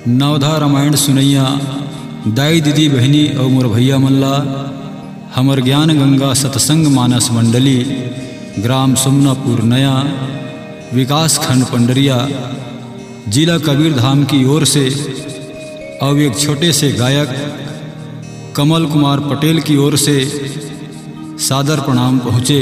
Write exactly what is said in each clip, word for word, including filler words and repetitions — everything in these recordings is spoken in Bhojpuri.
नवधा रामायण सुनैया दाई दीदी बहनी और मोर भैया मल्ला हमर ज्ञान गंगा सत्संग मानस मंडली ग्राम सोमनापुर नया विकास खंड पंडरिया जिला कबीर धाम की ओर से और एक छोटे से गायक कमल कुमार पटेल की ओर से सादर प्रणाम पहुँचे।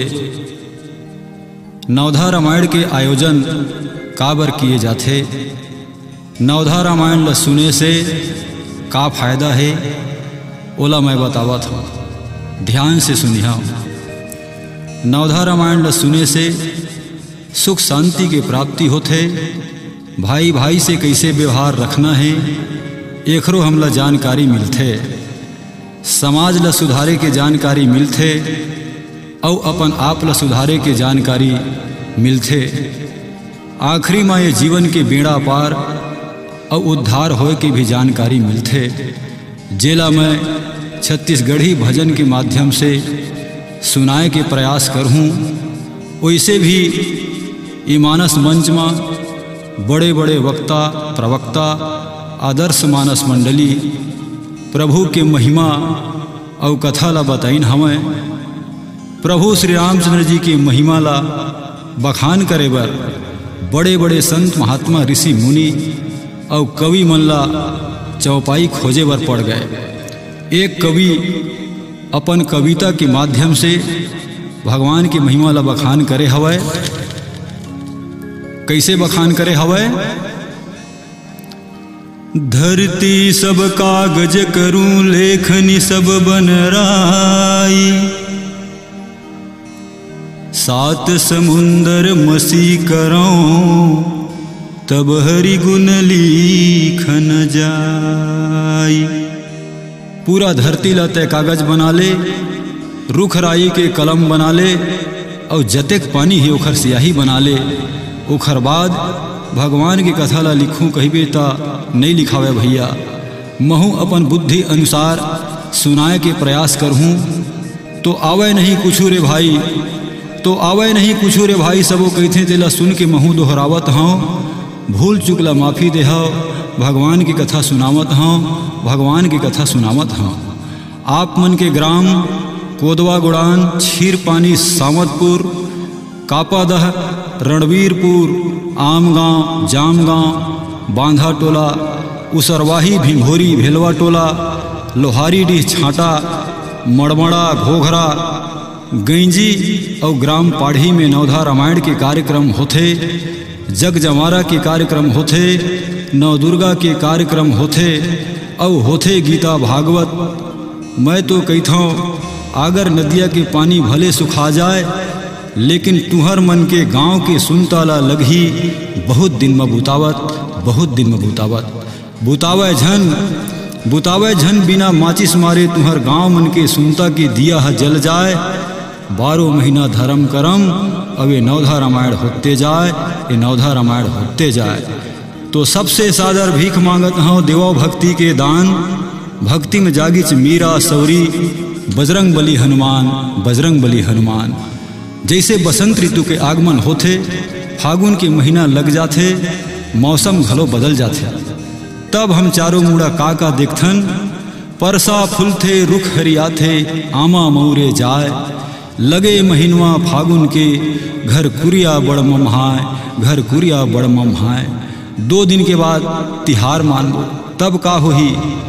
नवधा रामायण के आयोजन काबर किए जाते, नवधा रामायण ल सुने से का फायदा है ओला मैं बतावत हूँ, ध्यान से सुनिया। नवधा रामायण ल सुने से सुख शांति के प्राप्ति होते, भाई भाई से कैसे व्यवहार रखना है एकरो हमला जानकारी मिलते, समाज ल सुधारे के जानकारी मिलते और अपन आप ल सुधारे के जानकारी मिलते। आखिरी में ये जीवन के बेड़ा पार और उद्धार होए की भी जानकारी मिलते। जेला मैं छत्तीसगढ़ी भजन के माध्यम से सुनाए के प्रयास करूँ, वैसे भी ये मानस मंच में बड़े बड़े वक्ता प्रवक्ता आदर्श मानस मंडली प्रभु के महिमा और कथा ला बताइन हमें। प्रभु श्री रामचंद्र जी की महिमा ला बखान करे बर बड़े बड़े संत महात्मा ऋषि मुनि और कवि मल्ला चौपाई खोजे बर पड़ गए। एक कवि अपन कविता के माध्यम से भगवान की महिमा ला बखान करे हवय। कैसे बखान करे हवय? धरती सब कागज करूं लेखनी सब बनराई, सात समुंदर मसी करो तब हरि गुण लिखन जाई। पूरा धरती लते कागज बना ले, रुख राई के कलम बना ले और जतेक पानी ही ओखर स्याही बना ले। ओखर बाद भगवान की कथा ला लिखूं कहिबे ता नहीं लिखावे भैया, महू अपन बुद्धि अनुसार सुनाए के प्रयास करहूँ तो आवे नहीं कुछू रे भाई, तो आवे नहीं कुछू रे भाई सबो कहते तेला सुन के महू दोहरावत हूँ। भूल चुकला माफ़ी दे हो, भगवान की कथा सुनावत हूँ, भगवान की कथा सुनावत हूँ। आप मन के ग्राम कोदवा गुड़ान छीर पानी सामतपुर कापादह रणवीरपुर आमगांव जामगांव बांधा टोला उसरवाही भिंभोरी भेलवा टोला लोहारी डीह छाटा मड़मड़ा घोघरा गंजी और ग्राम पाढ़ी में नवधा रामायण के कार्यक्रम होते, जग जमारा के कार्यक्रम होते, नव दुर्गा के कार्यक्रम होते और होते गीता भागवत। मैं तो कहता हूँ अगर नदिया के पानी भले सुखा जाए लेकिन तुहर मन के गांव के सुनताला लगी बहुत दिन में बुतावत, बहुत दिन में बुतावत। बुतावे झन बुतावे झन बिना माचिस मारे तुहर गांव मन के सुनता के दिया है जल जाए। बारह महीना धर्म करम अब ये नवधा रामायण होते जाए, ये नवधा रामायण होते जाए। तो सबसे सादर भीख मांगत हूँ देवो भक्ति के दान, भक्ति में जागिच मीरा सौरी बजरंग बली हनुमान, बजरंग बली हनुमान। जैसे बसंत ऋतु के आगमन होते, फागुन के महीना लग जाते, मौसम घलो बदल जाते, तब हम चारों मुड़ा काका देखथन, परसा फूलथे रुख हरियाथे आमा मऊरे जाए। लगे महीनवा फागुन के घर कुरिया बड़ ममहाय, घर कुरिया बड़ ममहाय। दो दिन के बाद तिहार मान लो, तब का होही?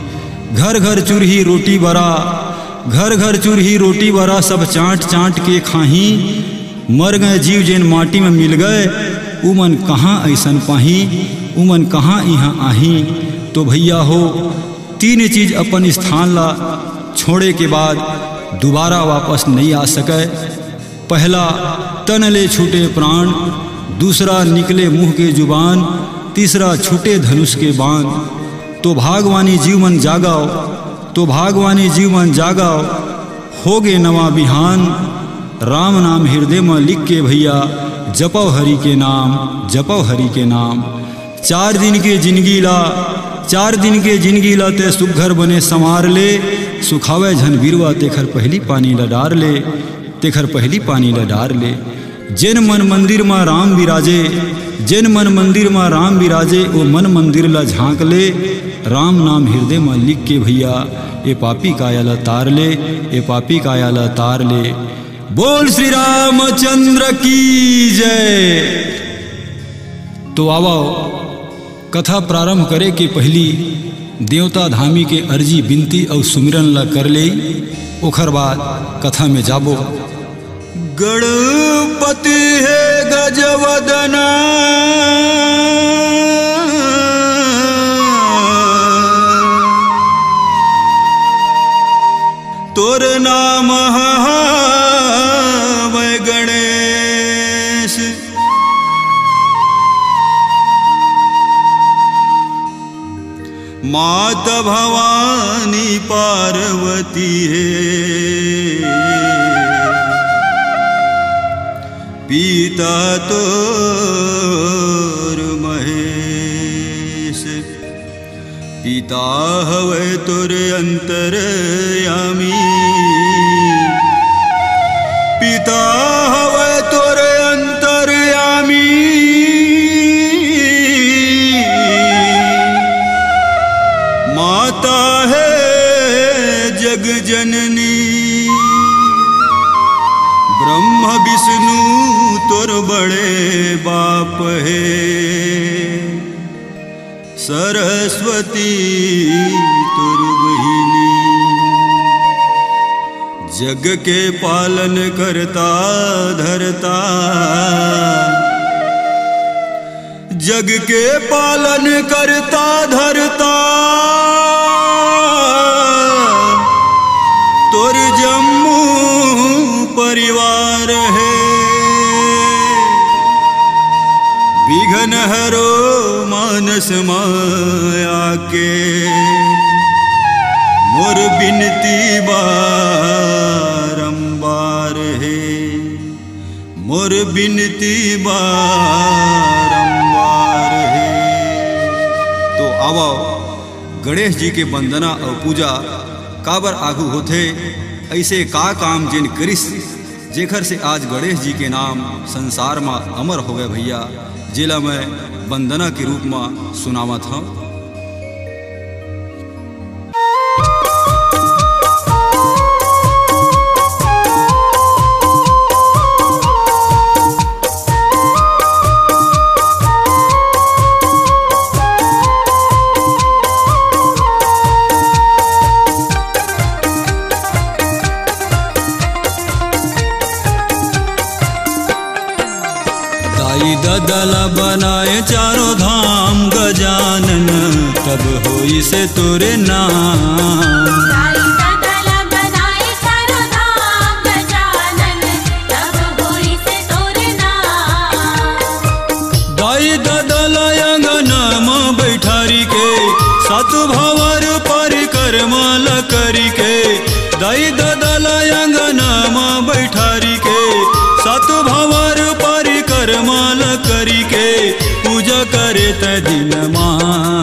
घर घर चूरही रोटी बरा, घर घर चूरही रोटी बरा सब चाट चाट के खाही। मर गए जीव जेन माटी में मिल गए, उमन कहाँ ऐसन पाही, उमन कहाँ यहाँ आही। तो भैया हो तीन चीज अपन स्थान ला छोड़े के बाद दोबारा वापस नहीं आ सके। पहला तन ले छूटे प्राण, दूसरा निकले मुँह के जुबान, तीसरा छूटे धनुष के बाण। तो भागवानी जीव मन जागाओ, तो भागवानी जीव मन जागाओ, होगे नवा बिहान। राम नाम हृदय में लिख के भैया जपो हरि के नाम, जपो हरि के नाम। चार दिन के जिंदगी ला, चार दिन के जिंदगी ला ते सुघर बने संवार ले। सुखावे झन बिरवा तेखर पहली पानी ला डार ले, तेखर पहली पानी ला डार ले। जिन मन मंदिर में राम विराजे, जिन मन मंदिर में राम विराजे, वो मन मंदिर ला झांक ले। राम नाम हृदय में लिख के भैया ए पापी कायाला तार ले, ए पापी कायाला तार ले। बोल श्री रामचंद्र की जय। तो आवो कथा प्रारंभ करे के पहली देवता धामी के अर्जी बिनती और सुमिरन ला कर ले, ओखर बाद कथा में जाबो। गणपति है गजवदना तोर नाम मैं गणेश। माता भवानी पार्वती है, पिता तोर महेश। पिता हवे तोर अंतरयामी, पिता हवे तोर अंतरयामी। माता है जग जननी, ब्रह्म विष्णु तोर बड़े बाप है। सरस्वती तोर बहिनी, जग के पालन करता धरता, जग के पालन करता धरता। तोर जम्मू परिवार है, विघ्न हरो मानस माया के। मोर बिनती बारंबार है, मोर बिनती बारंबार है। तो आवो गणेश जी के वंदना और पूजा काबर आगू होथे, ऐसे का काम जिन करिस जेखर से आज गणेश जी के नाम संसार में अमर हो गए भैया, जिला मैं वंदना के रूप में सुनावत हूँ। ददला बनाए चारों धाम गजानन, तब होई से तोरे नाम। ददला बनाए चारों धाम गजानन, तब होई से तोरे नाम। दाई ददला अंगना माँ बैठारी के, सात भंवर परिक्रमा ला करी के। दाई ददला अंगना माँ बैठारी के, सात भंवर परिक्रमा ला करी के। पूजा करे त दिन माँ,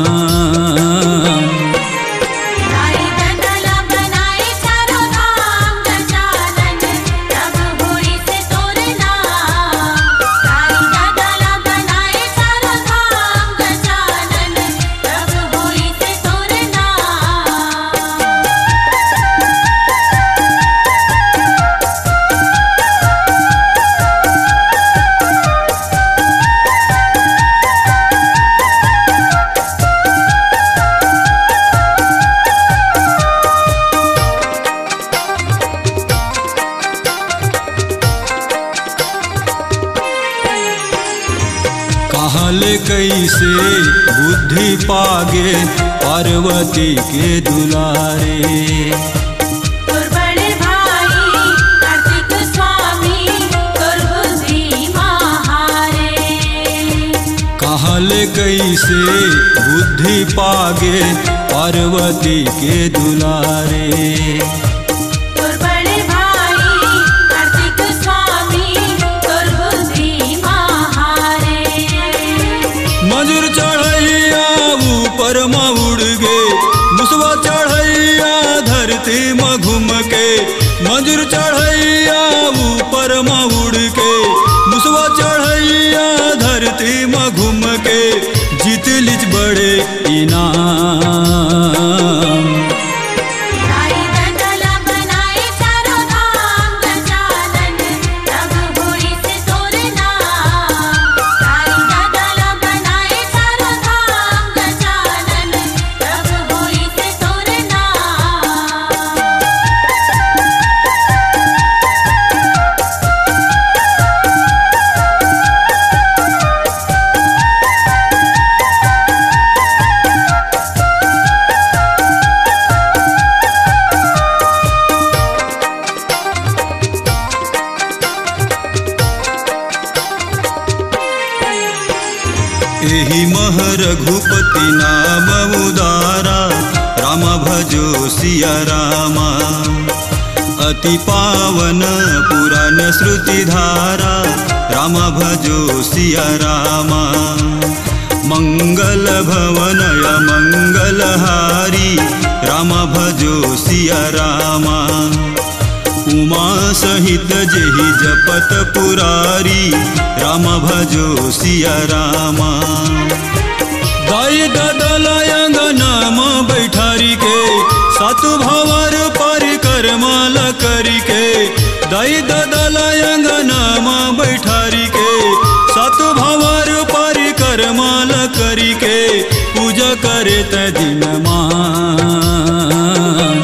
दाई ददला बनाए चारों धाम गजानन, तब होई से तोरे नाम। दाई ददला बनाए चारों धाम गजानन, तब होई से तोरे नाम। कहल कैसे बुद्धि पागे पार्वती के दुलारे। तोर बड़े भाई कार्तिक स्वामी तोर बुद्धि महारे। कहल कैसे बुद्धि पागे पार्वती के दुलारे। तोर बड़े भाई कार्तिक स्वामी तोर बुद्धि महारे। मजूर चढ़ैया ऊपर में उड़ गे, मुसवा चढ़ैया धरती में घूम के। मजूर चढ़ैया ऊपर में उड़ के, मुसवा चढ़ैया धरती में घूम के। जीत लिच बड़े इनाम, एहि मह रघुपति नाम उदारा, राम भजो सिया रामा। अति पावन पुराण श्रुति धारा, राम भजो सिया रामा। मंगल भवनय मंगलहारी, राम भजो सिया रामा। उमा सहित जेहि जपत पुरारी, राम भजो सिया रामा। दाई ददलयंग नाम बैठारी के, सात भवर परिक्रमा करी के। दाई ददलयंग नाम बैठारी के, सात भवर परिक्रमा करी के। पूजा करे त दिन मान,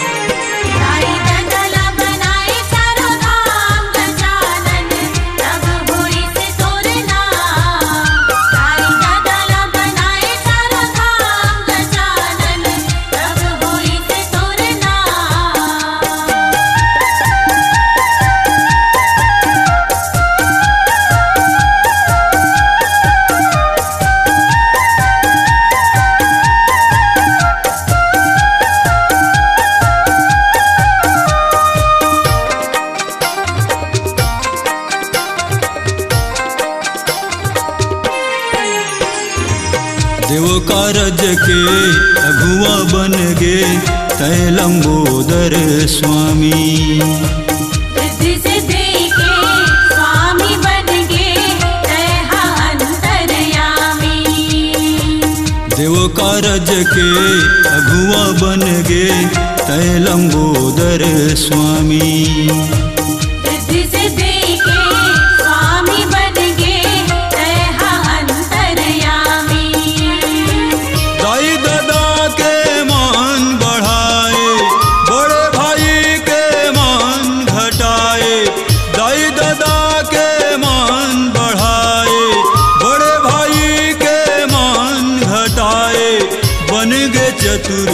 देव कारज के अगुआ बन गे, तय लंबोदर स्वामी। रिद्धि सिद्धि के स्वामी बन गे, तय अंतरयामी। देव कारज के अगुआ बन गे, तय लंबोदर स्वामी। रिद्धि सिद्धि के स्वामी बन गे, तय अंतरयामी। दाई ददा के मान बढ़ाए, बड़े भाई के मान घटाए। दाई ददा के मान बढ़ाए, बड़े भाई के मान घटाए। बन गए चतुर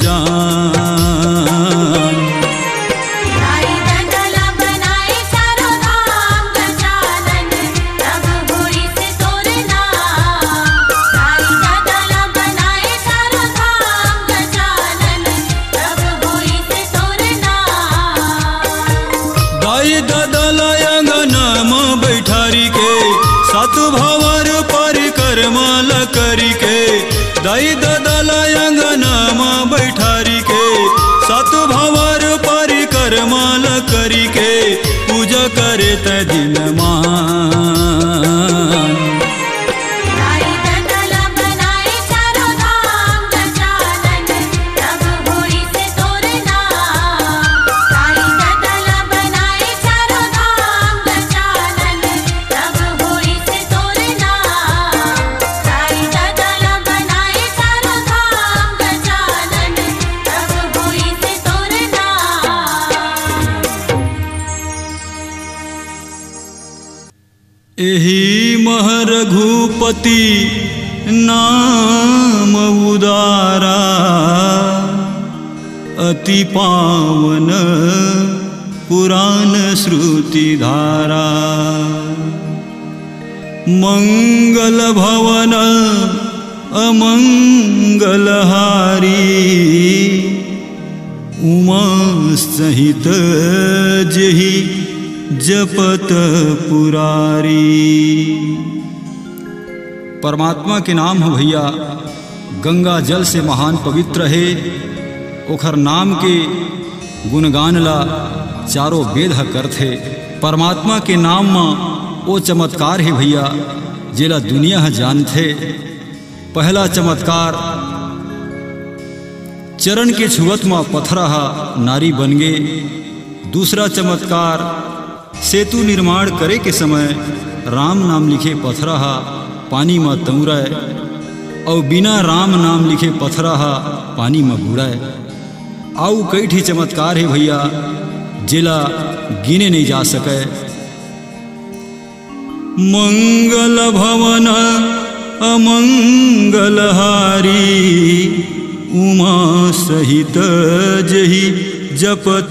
सुजान, सात भवर परिक्रमा करी के। दाई ददलयंग नाम बैठारी के, सात भवर परिक्रमा करी के। पूजा करे त दिन मान, एहि मह रघुपति नाम उदारा, अति पावन पुराण श्रुति धारा। मंगल भवन अमंगलहारी, उमा सहित जेहि जपत पुरारी। परमात्मा के नाम है भैया गंगा जल से महान पवित्र है। ओखर नाम के गुणगान ला चारों वेद करथे। परमात्मा के नाम में वो चमत्कार है भैया जेला दुनिया जानथे। पहला चमत्कार चरण के छुवत में पथरा नारी बन गे। दूसरा चमत्कार सेतु निर्माण करे के समय राम नाम लिखे पथरा पानी में तौराए और बिना राम नाम लिखे पथरा पानी में बुड़ाए। आउ कई ठी चमत्कार है भैया जिला गिने नहीं जा सके। मंगल भवन अमंगलहारी, उमा सहित जही जपत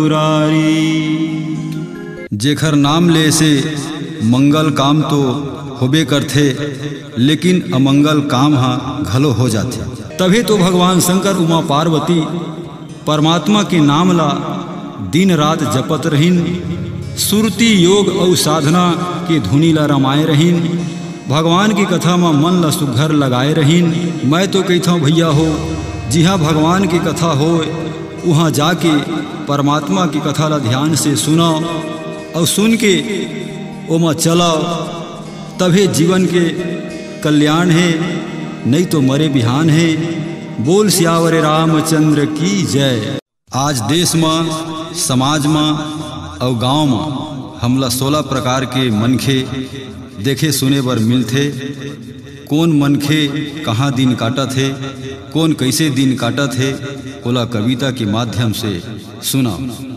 पुरारी। जेखर नाम ले से मंगल काम तो होबे करथे, लेकिन अमंगल काम हा घलो हो जाथे। तभी तो भगवान शंकर उमा पार्वती परमात्मा के नाम ला दिन रात जपत रहिन, सुरती योग और साधना के धुनी ला रमाए रहिन, भगवान की कथा में मन ला सुघर लगाए रहिन। मैं तो कहता हूँ भैया हो, जिहाँ भगवान की कथा हो वहाँ जाके परमात्मा की कथा ला ध्यान से सुनो और सुन के ओमा चलाओ, तभी जीवन के कल्याण है, नहीं तो मरे बिहान है। बोल सियावर रामचंद्र की जय। आज देश में, समाज में और गांव में हमला सोलह प्रकार के मनखे देखे सुने बर मिलथे। कौन मनखे कहाँ दिन काटत है, कौन कैसे दिन काटत है, ओला कविता के माध्यम से सुना।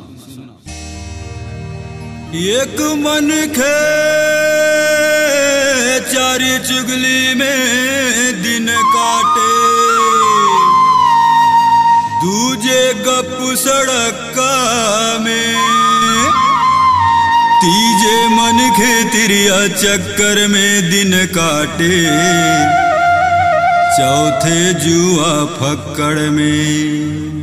एक मनखे चारी चुगली में दिन काटे, दूजे गप सड़क में, तीजे मनखे तिरिया चक्कर में दिन काटे, चौथे जुआ फक्कड़ में।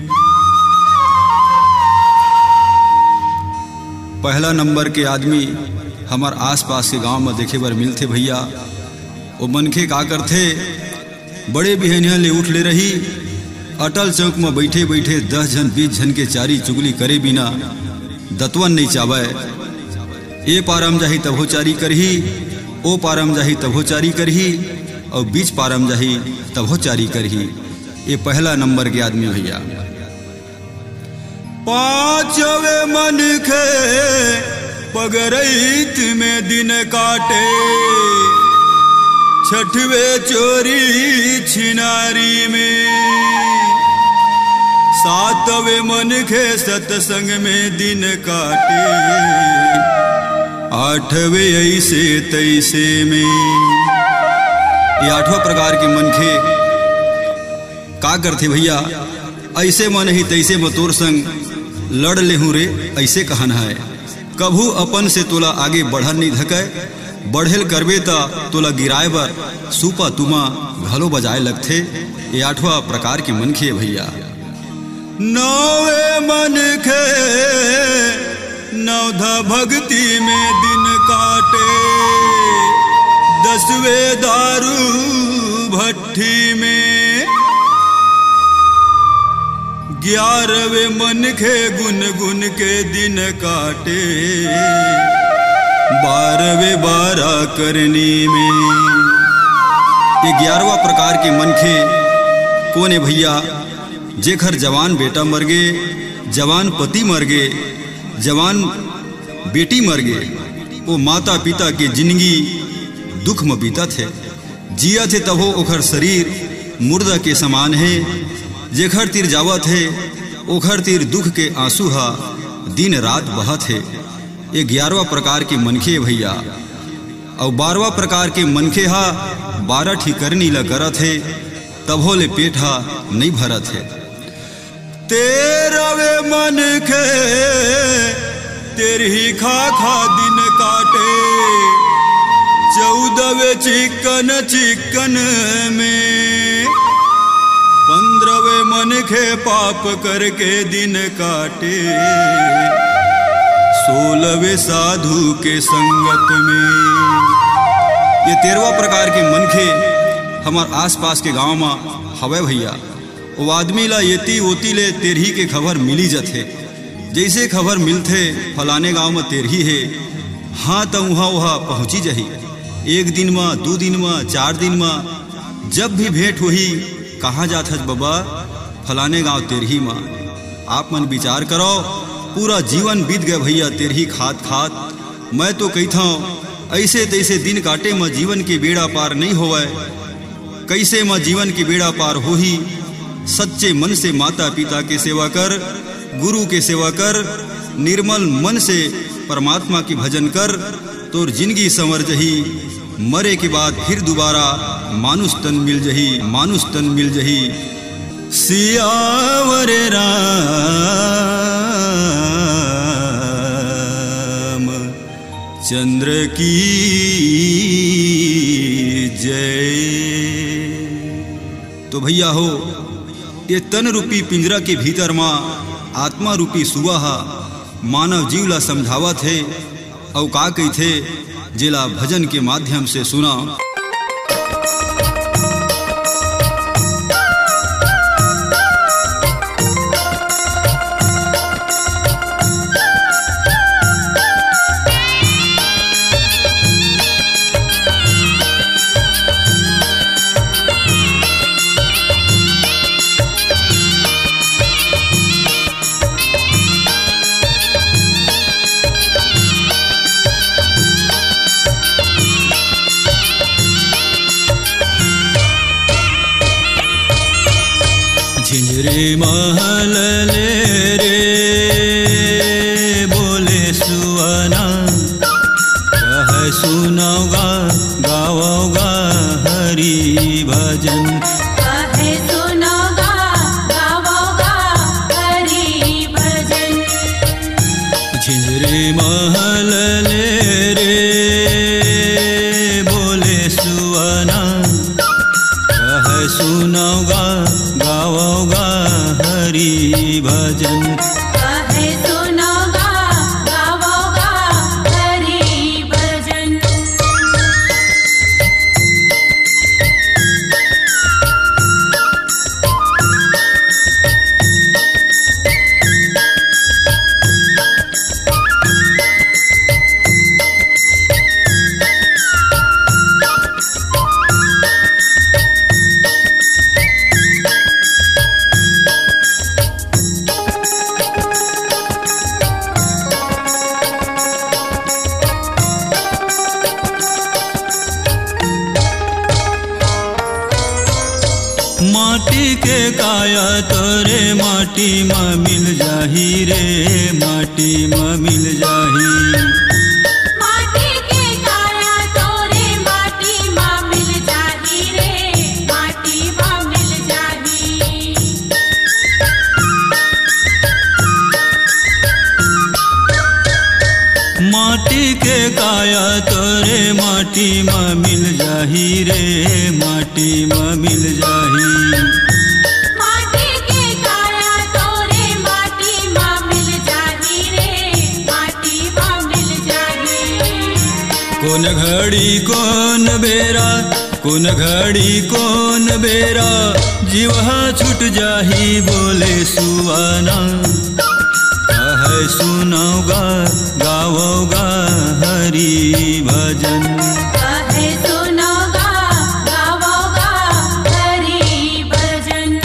पहला नंबर के आदमी हमार आसपास के गांव में देखे बर मिलते भैया। वो मनखे का करथे, बड़े बिहनिया ले उठ ले रही, अटल चौक में बैठे बैठे दस जन बीस जन के चारी चुगली करे बिना दतवन नहीं चावे। ए पारम जाही तभो चारी करही, ओ पारम जाही तभो चारी करही, और बीच पारम जाही तभो चारी करही। ये पहला नंबर के आदमी भैया। पांचवे मनखे पगरैत में दिन काटे, छठवे चोरी छिनारी में, सातवें मनखे सत्संग में दिन काटे, आठवें ऐसे तैसे में। ये आठवां प्रकार के मनखे का करथे भैया, ऐसे मन ही तैसे में तोर संग लड़ लेहूँ रे, ऐसे कहन है। कभू अपन से तोला आगे बढ़न नहीं धके, बढ़ेल करबे ता तोला गिराए बर सुपा तुमा घलो बजाए लगथे। ये आठवां प्रकार के मनखे भैया। नौवे मनखे नवधा भक्ति में दिन काटे, दसवे दारू भट्ठी में, ग्यारहवें मनखे गुन गुन के दिन काटे, बारहवें बारह करनी में। ये ग्यारहवा प्रकार के मनखे कौन है भैया? जेखर जवान बेटा मर गए, जवान पति मर गए, जवान बेटी मर गए, वो माता पिता के जिंदगी दुख में बीता थे, जिया थे तब ओखर शरीर मुर्दा के समान है। जेखर तीर जावत है ओखर तीर दुख के आंसू हा दिन रात बहत है। ये ग्यारहवा प्रकार के मनखे भैया। और बारहवा प्रकार के मनखे हा बारह ठी करनी ला करत है, तभो ले पेट हा नहीं भरत है। तेरहवे मनखे तेरही खा खा दिन काटे, चौदहवे चिकन चिकन में, पंद्रहवे मनखे पाप करके दिन काटे, सोलहवे साधु के संगत में। ये तेरहवा प्रकार के मनखे हमार आसपास के गांव में हवे भैया। वो आदमी ला येती ओती ले तेरही के खबर मिली जाथे। जैसे खबर मिलथे फलाने गांव में तेरही है, हाँ तो वहाँ वहाँ पहुँची जाही। एक दिन में, दो दिन में, चार दिन में, जब भी भेंट हुई, कहाँ जात हज बाबा? फलाने गांव तेरही में। आप मन विचार करो, पूरा जीवन बीत गए भैया तेरही खात खात। मैं तो कहता हूँ ऐसे तैसे दिन काटे में जीवन के बेड़ा पार नहीं होवे। कैसे में जीवन के बेड़ा पार हो ही? सच्चे मन से माता पिता के सेवा कर, गुरु के सेवा कर, निर्मल मन से परमात्मा की भजन कर, तोर जिंदगी संवर जही। मरे के बाद फिर दोबारा मानुष तन मिल जही, मानुष तन मिल जही। सियावर राम चंद्र की तो भैया हो ये तन रूपी पिंजरा के भीतर माँ आत्मा रूपी सुआ मानव जीव ला समझावा थे और का कही थे जिला भजन के माध्यम से सुना। झिंझरी महल ले रे बोले सुवना कह सुनाओगा गाओगा हरि भजन कहे सुनोगा गावोगा हरि भजन। झिंझरी महल ले रे बोले सुवना कह सुनाओगा गाओगा हरि भजन कहे सुनोगा गावोगा हरि भजन। माटी के काया तोरे माटी में मिल जाही रे माटी में मिल जाही माटी के काया तोरे माटी माँ मिल जाही रे माटी माँ मिल जाही। माटी के काया तोरे माटी में मिल जाही रे माटी में मिल जाही माटी के काया तोरे माटी माँ मिल जाही रे माटी माँ मिल जाही। कौन घड़ी कौन बेरा कौन घड़ी कौन बेरा जीवा छूट जाही बोले सुवाना कह सुनाओगा गाओगा हरि भजन कहे सुनोगा गावोगा हरि भजन।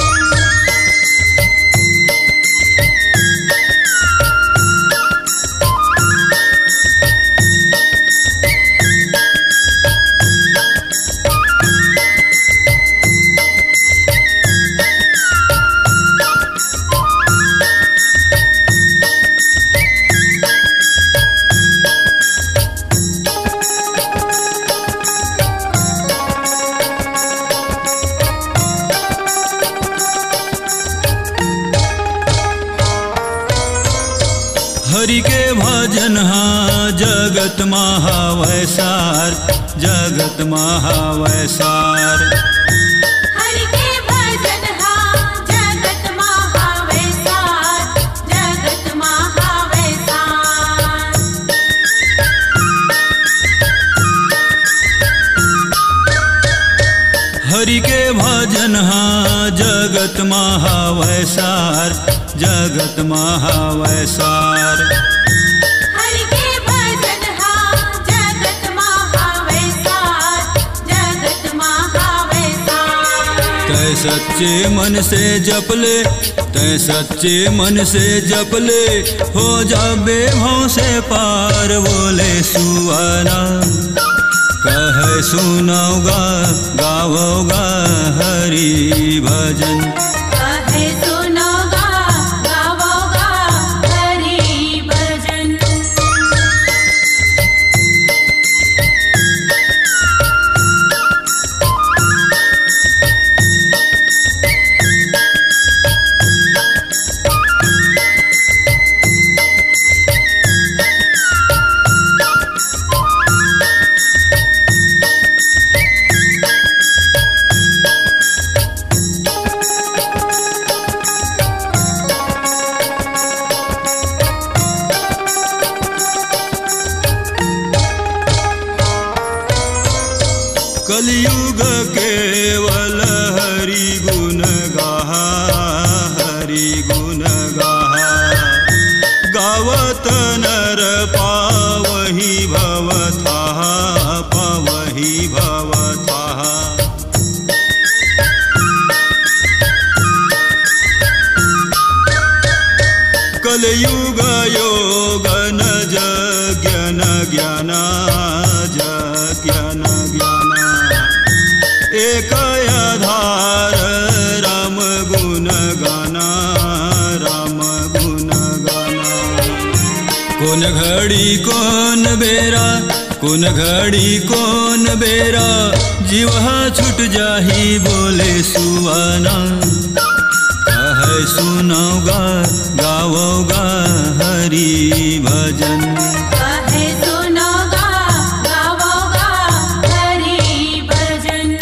हरि के भजन हा जगत महावैसार जगत महावैसार हरि के भजन हा जगत महावैसार जगत महावैसार। हरि के भजन हा जगत महावैसार जगत महावैसार हरि के भजन हा जगत महावैसार जगत महावैसार। तै सच्चे मन से जपले तै सच्चे मन से जपले हो जाबे भों से पार बोले सुवाना कह सुनाओगा गाओगा हरि भजन कहे सुनोगा गावोगा हरि भजन। गावत नर पावहि भवथाः पावहि भवथाः। कलयुग योग न यज्ञ न ज्ञान यज्ञ न ज्ञान एक आधार राम गुण गाना राम गुण गाना। कौन घड़ी कौन बेरा कौन घड़ी कौन बेरा जीवा छूट जाही बोले सुवाना। कहे सुनाओगा गाओगा हरि भजन कहे सुनोगा गावोगा हरि भजन।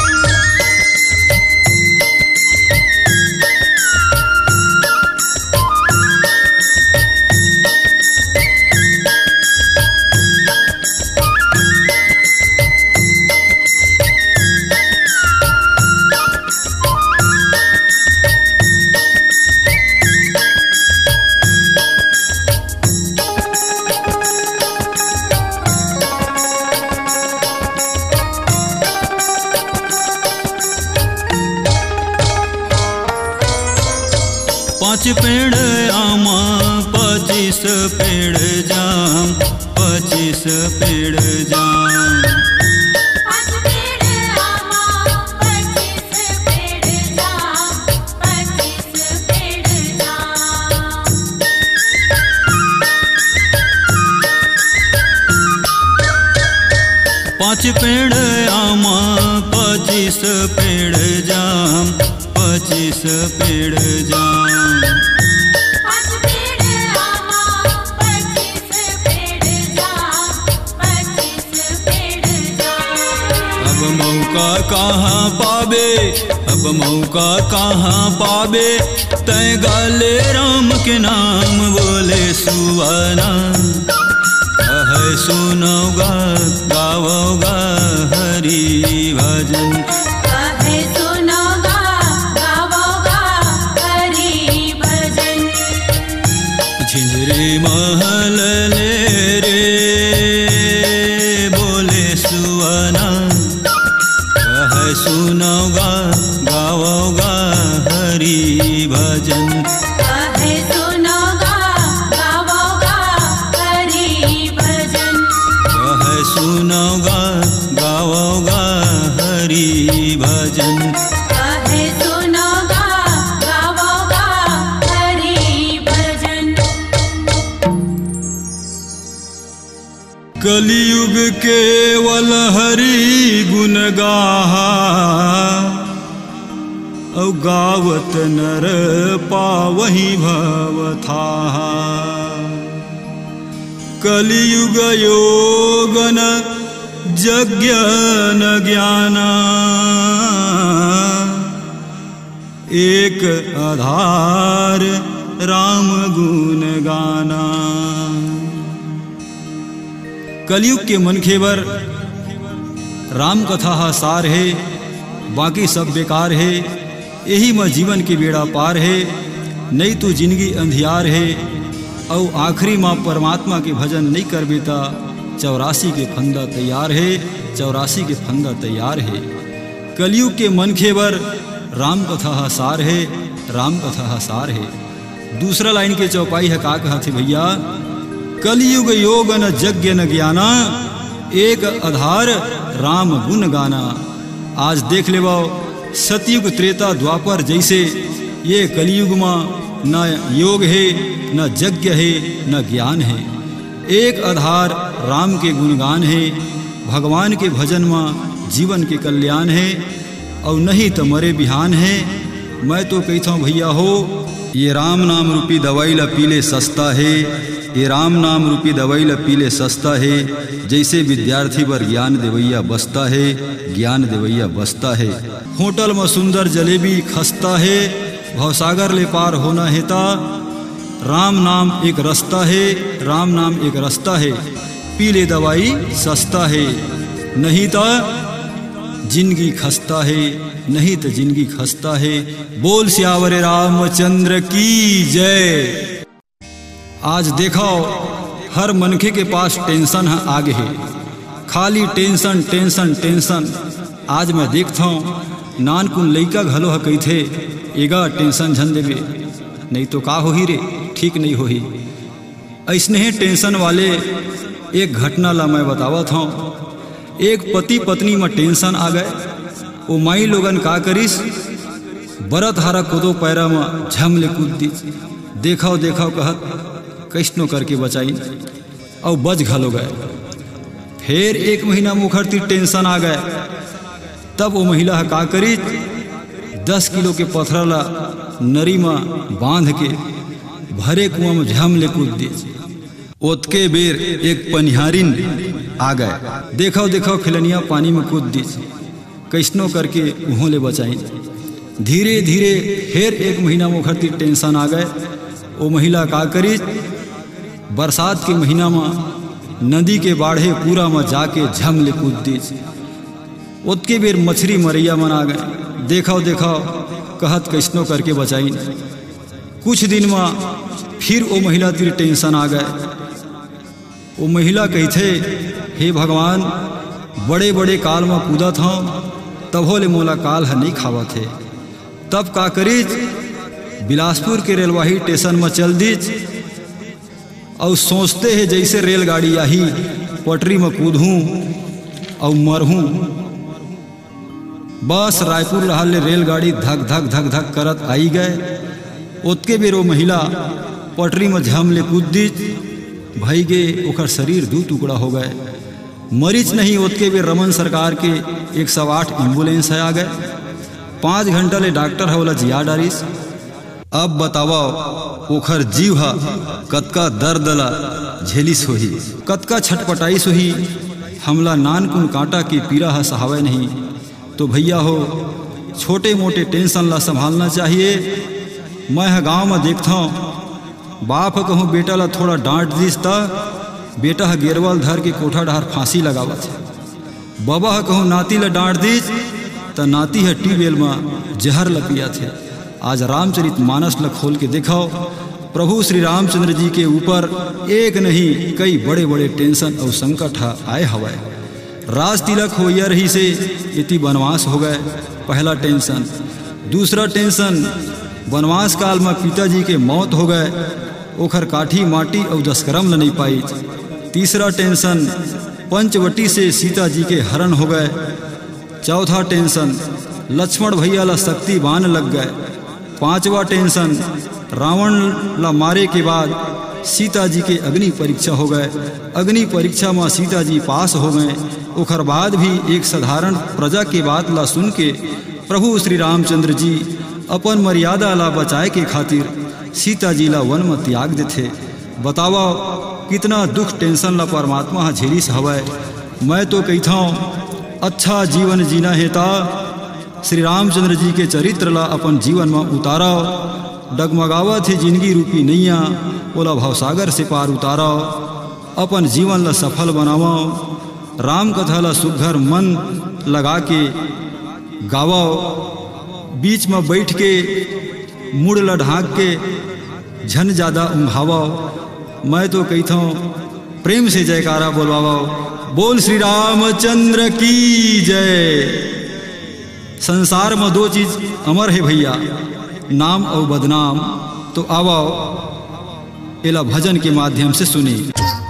पाँच पेड़ आमा पच्चीस पेड़ जाम पच्चीस पेड़ जाम। पाँच पेड़ आमा पच्चीस पेड़ जाम पच्चीस पेड़ जाम। पाँच पेड़ आमा पच्चीस पेड़ जाम पच्चीस पेड़ जाम। पाँच पेड़ आमा पच्चीस पेड़ जाम पच्चीस पेड़ जाम। अब मौका कहाँ पाबे अब मौका कहाँ पाबे तय गाले राम के नाम बोले सुवाना। कहे सुनोगा गाओगा हरि भजन कहे सुनोगा गावोगा हरि भजन। झिंझरी महल ले रे बोले सुवाना। कहे सुनोगा गाओगा हरि भजन कहे सुनोगा गावोगा हरि भजन। कहे सुनोगा गाओगा हरि भजन। कहे सुनोगा गावोगा हरि भजन। कलियुग केवल हरि गुण गाहा औ गावत नर पावहि भवथाः। कलियुग योग न यज्ञ न ज्ञान एक आधार राम गुण गाना। कलयुग के मनखेवर राम कथा हा सार है बाकी सब बेकार है। यही में जीवन के बेड़ा पार है नहीं तो जिंदगी अंधियार है। और आखिरी माँ परमात्मा के भजन नहीं कर बेता चौरासी के फंदा तैयार है चौरासी के फंदा तैयार है। कलयुग के मनखेवर राम कथा हा सार है राम कथा हा सार है। दूसरा लाइन के चौपाई है का कहा थे भैया कलयुग योग न यज्ञ न ज्ञाना एक आधार राम गुण गाना। आज देख ले सतयुग त्रेता द्वापर जैसे ये कलयुग में न योग है न यज्ञ है न ज्ञान है। एक आधार राम के गुणगान है। भगवान के भजन में जीवन के कल्याण है और नहीं तो मरे बिहान है। मैं तो कहता हूँ भैया हो ये राम नाम रूपी दवाई ला पीले सस्ता है। ये राम नाम रूपी दवाई ला पीले सस्ता है। जैसे विद्यार्थी पर ज्ञान देवैया बसता है ज्ञान देवैया बसता है। होटल में सुंदर जलेबी खस्ता है भवसागर ले पार होना है ता राम नाम एक रास्ता है राम नाम एक रास्ता है। पीले दवाई सस्ता है नहीं तो जिंदगी खस्ता है नहीं तो जिंदगी खस्ता है। बोल सियावर रामचंद्र की जय। आज देखो हर मनखे के पास टेंशन है आगे है, खाली टेंशन टेंशन टेंशन। आज मैं देखता हूँ नानकुन लइका घलो है कही थे एगा टेंशन झन देवे, नहीं तो का हो ही रे, ठीक नहीं हो ही। ऐसने ही टेंशन वाले एक घटना ला मैं बतावत हूँ। एक पति पत्नी में टेंशन आ गए, वो माई लोगन का करिस, बरत हारा कूदो पैरा में झम ले कूद दी। देखाओ देखाओ कहत कैसनो करके बचाई और बच घलो गए। फिर एक महीना मुखरती टेंशन आ गए, तब वो महिला का करी दस किलो के पत्थर ला नरी में बांध के भरे कुआं में झम ले कूद दी। ओतके बेर एक पनिहारिन आ गए, देखाओ देखाओ खिलनिया पानी में कूद दी, कैसनो करके उहों ले बचाई। धीरे धीरे फिर एक महीना मुखरती टेंशन आ गए। वो महिला का करी बरसात के महीना में नदी के बाढ़े पूरा में जाके झम ले कूद दी। ओतके बेर मछली मरैया मन आ गए, देखाओ देखाओ कहत कैसनो करके बचाई। कुछ दिन में फिर वो महिला तिर टेंशन आ गए। वो महिला कही थे हे भगवान, बड़े बड़े काल में कूदत हूँ तभो ले मोला काल है नहीं खावा थे। तब का करी बिलासपुर के रेलवाही स्टेशन में चल दी और सोचते हैं जैसे रेलगाड़ी आही पटरी में कूदूँ और मरहूँ। बस रायपुर रहल ले रेलगाड़ी धक धक धक धक करत आई गए। ओतके बेर वो महिला पटरी में झम ले कूद दी, भई गे ओकर शरीर दू टुकड़ा हो गए। मरीच नहीं, ओतके बेर रमन सरकार के एक सौ आठ एम्बुलेंस है आ गए। पाँच घंटा ले डॉक्टर है वाला जिया डारिस। अब बताओ ओखर जीव हा कतका दर्द ला झेलिस होही, कतका छटपटाइस होही। हमला नानकुन कांटा के पीरा हा सहावे नहीं। तो भैया हो छोटे मोटे टेंशन ला संभालना चाहिए। मैं है गाँव में देखता हूँ, बाप कहूँ बेटा ला थोड़ा डांट दीस ता बेटा है गेरवाल धर के कोठा डहार फांसी लगावत है। बाबा है कहूँ नाती ला डांट दीस तो नाती है ट्यूबवेल में जहर ला पिया थे। आज रामचरित मानस ला खोल के दिखाओ, प्रभु श्री रामचंद्र जी के ऊपर एक नहीं कई बड़े बड़े टेंशन और संकट आए हवाए। राज तिलक हो या रही से इति वनवास हो गए, पहला टेंशन। दूसरा टेंशन वनवास काल में पिताजी के मौत हो गए, ओखर काठी माटी और दशकर्म ल नहीं पाई। तीसरा टेंशन पंचवटी से सीता जी के हरण हो गए। चौथा टेंशन लक्ष्मण भैया ला शक्ति बाण लग गए। पांचवा टेंशन रावण ला मारे के बाद सीता जी के अग्नि परीक्षा हो गए। अग्नि परीक्षा में सीता जी पास हो गए। ओखर बाद भी एक साधारण प्रजा के बात ला सुन के प्रभु श्री रामचंद्र जी अपन मर्यादा ला बचाए के खातिर सीता जी ला वन में त्याग देते। बतावा कितना दुख टेंशन ला परमात्मा झेलिस हवै। मैं तो कहता हूँ अच्छा जीवन जीना है ता श्री रामचंद्र जी के चरित्र ला अपन जीवन में उतारा। डगमगावा थे जिंदगी रूपी नैया, ओला भवसागर से पार उतारा। अपन जीवन ला सफल बनावा, राम कथा ला सुघर मन लगा के गावा। बीच में बैठ के मुड़ ला ढाक के झन ज्यादा उंघावा। मैं तो कहता हूँ प्रेम से जयकारा बोलवावा, बोल श्री रामचंद्र की जय। संसार में दो चीज अमर है भैया, नाम और बदनाम। तो आओ एला भजन के माध्यम से सुनी।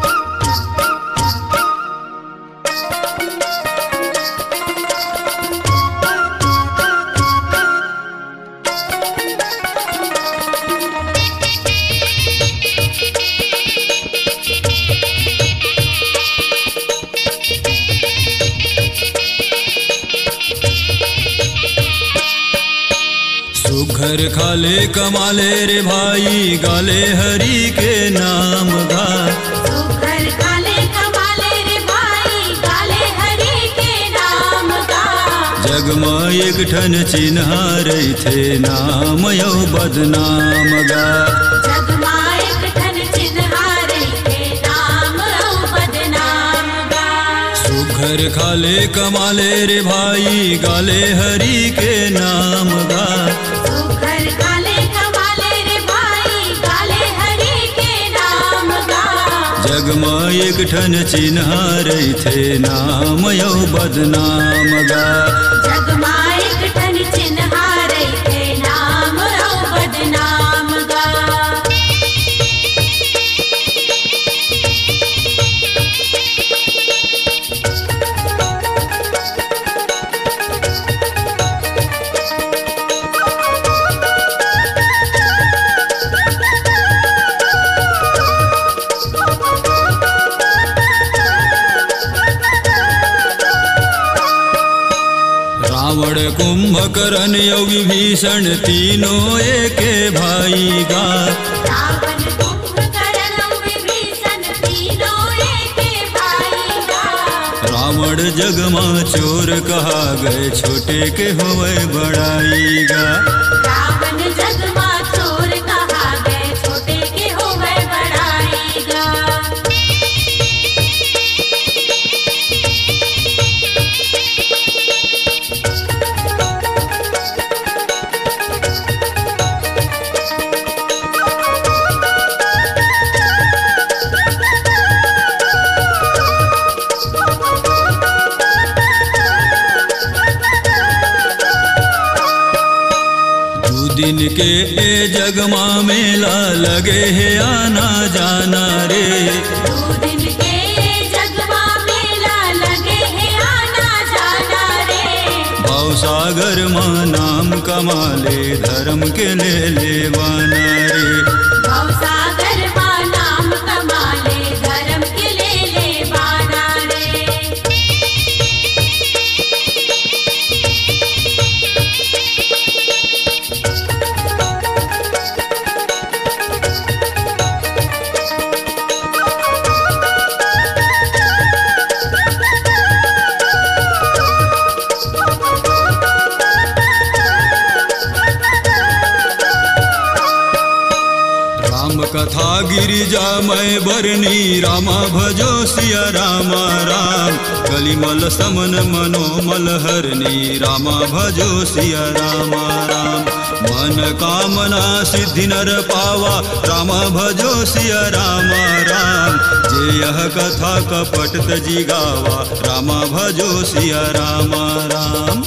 घर खाले कमाले रे भाई, गाले हरि के नाम गा। घर खाले कमाले रे भाई, गाले हरि के नाम गा। जग में एक ठन चिन्हा रही थे, नाम यौ बदनाम गा। जग में एक ठन चिन्हा रही थे, नाम यौ बदनाम गा। सुघर खाले कमाले रे भाई, गाले हरि के नाम गा। घर खाले कमाले रे भाई, गाले हरि के नाम जग में एक ठन चिन्हा रही थे नाम यौ बदनाम गा। जग मां एक ठन चिन्हा रही थे नाम औ बदनाम गा। रावण कुंभकर्ण यौ विभीषण तीनों एके भाई गा। रावण कुंभकर्ण विभीषण तीनों एके भाई गा। रावण जग मां चोर कहा गए छोटे के होवे बड़ाई गा। रावण जग मां चोर कहा गए छोटे के होवे बड़ाई गा। दिन के ए जग मां मेला लगे है आना जाना रे। दो दिन के जग मां मेला लगे है आना जाना रे। भाव सागर मां नाम कमाले धर्म के ले लेवाना रे। भाव सागर मां नाम कमाले धर्म के ले लेवाना रे। कथा गिरिजा मैं बरनी रामा भजो सिया रामा राम। कलिमल समन मनोमल हरनी रामा भजो सिया रामा राम। मन कामना सिद्धि नर पावा रामा भजो सिया रामा राम। जे यह कथा कपट तजी गावा रामा भजो सिया रामा राम।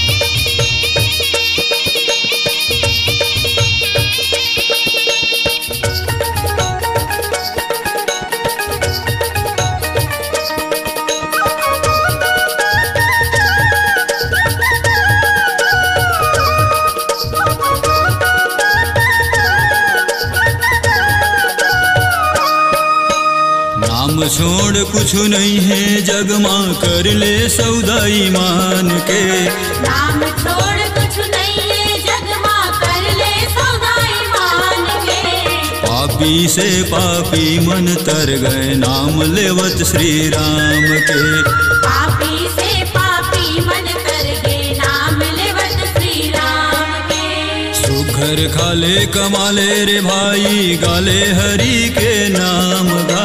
छोड़ कुछ नहीं है जग मां कर ले सौदा ईमान के। नाम छोड़ कुछ नहीं है जग मां कर ले सौदा ईमान के। पापी से पापी मन तर गए नाम लेवत श्री राम के। पापी से पापी मन तर गए नाम लेवत श्री राम के। सुघर खाले कमाले रे भाई गाले हरि के नाम गा।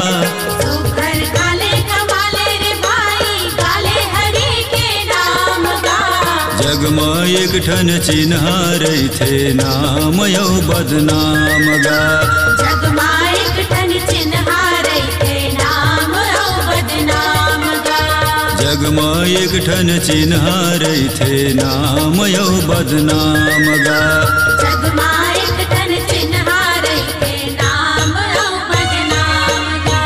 जग मां एक ठन चिन्हा रही थे नाम यौ बदनाम गा। जग मां एक ठन चिन्हा रही थे नाम औ बदनाम गा। जग मां एक ठन चिन्हा रही थे नाम यौ बदनाम गा। जग मां एक ठन चिन्हा रही थे नाम औ बदनाम गा।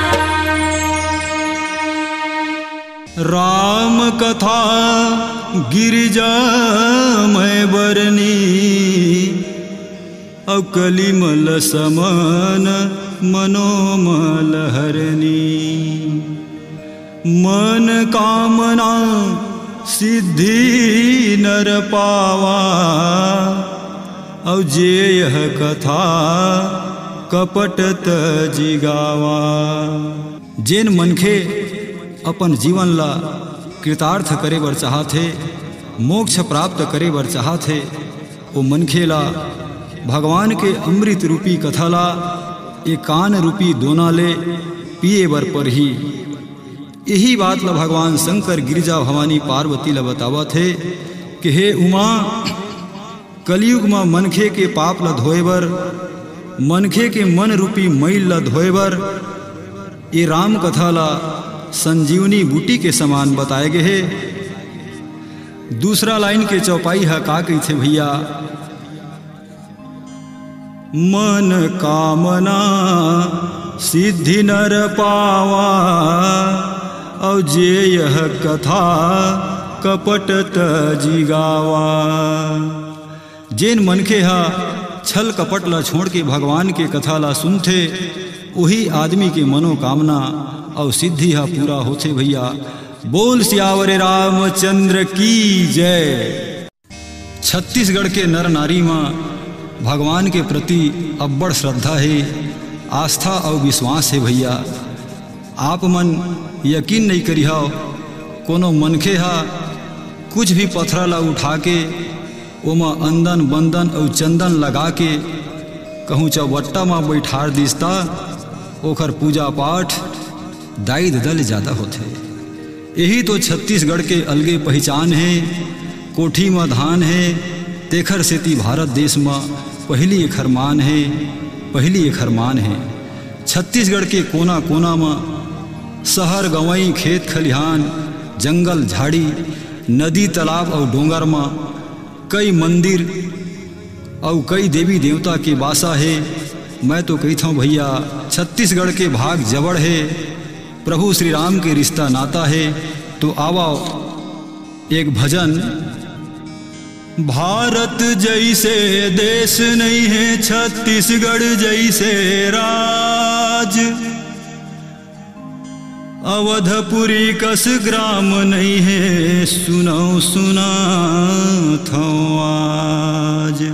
राम कथा गिरिजा मैं बरनी अब कलिमल समान मनोमल हरनी। मन कामना सिद्धि नर पावा अब जे यह कथा कपट तजी गावा। जेन मनखे अपन जीवन ला कृतार्थ करे बर चाहथे मोक्ष प्राप्त करे बर चाहथे ओ मनखे ला भगवान के अमृत रूपी कथा ला ए कान रूपी दोना ले पिए बर परही। यही बात ला भगवान शंकर गिरिजा भवानी पार्वती ला बतावा थे कि हे उमा कलयुग में मनखे के पाप ला धोए बर मनखे के मन रूपी मैल ला धोए बर ये राम कथा ला संजीवनी बूटी के समान बताए गए है। दूसरा लाइन के चौपाई है का कही थे भैया, मन कामना सिद्धि नर पावा और जे यह कथा कपट तजिगावा। जेन मनखे हा छल कपट ला छोड़ के भगवान के कथा ला सुनथे वही आदमी के मनोकामना और सिद्धि हा पूरा होथे भैया। बोल सियावरे रामचंद्र की जय। छत्तीसगढ़ के नर नारी माँ भगवान के प्रति अब्बड़ श्रद्धा है, आस्था और विश्वास है भैया। आप मन यकीन नहीं करिहा कोनो मनखे हा कुछ भी पथरा ला उठा के ओमा अंदन बंदन और चंदन लगा के कहूँ चौबट्टा में बैठार दिसता ओखर पूजा पाठ दाई दल ज़्यादा होते। यही तो छत्तीसगढ़ के अलगे पहचान है। कोठी में धान है तेखर सेती भारत देश में पहली एक हरमान है, पहली एक हरमान है। छत्तीसगढ़ के कोना कोना में शहर गंवई खेत खलिहान जंगल झाड़ी नदी तालाब और डोंगर में कई मंदिर और कई देवी देवता के वासा है। मैं तो कहता हूँ भैया छत्तीसगढ़ के भाग जबड़ है, प्रभु श्री राम के रिश्ता नाता है। तो आओ एक भजन। भारत जैसे देश नहीं है छत्तीसगढ़ जैसे राज, अवधपुरी कस ग्राम नहीं है सुनो सुना था आज।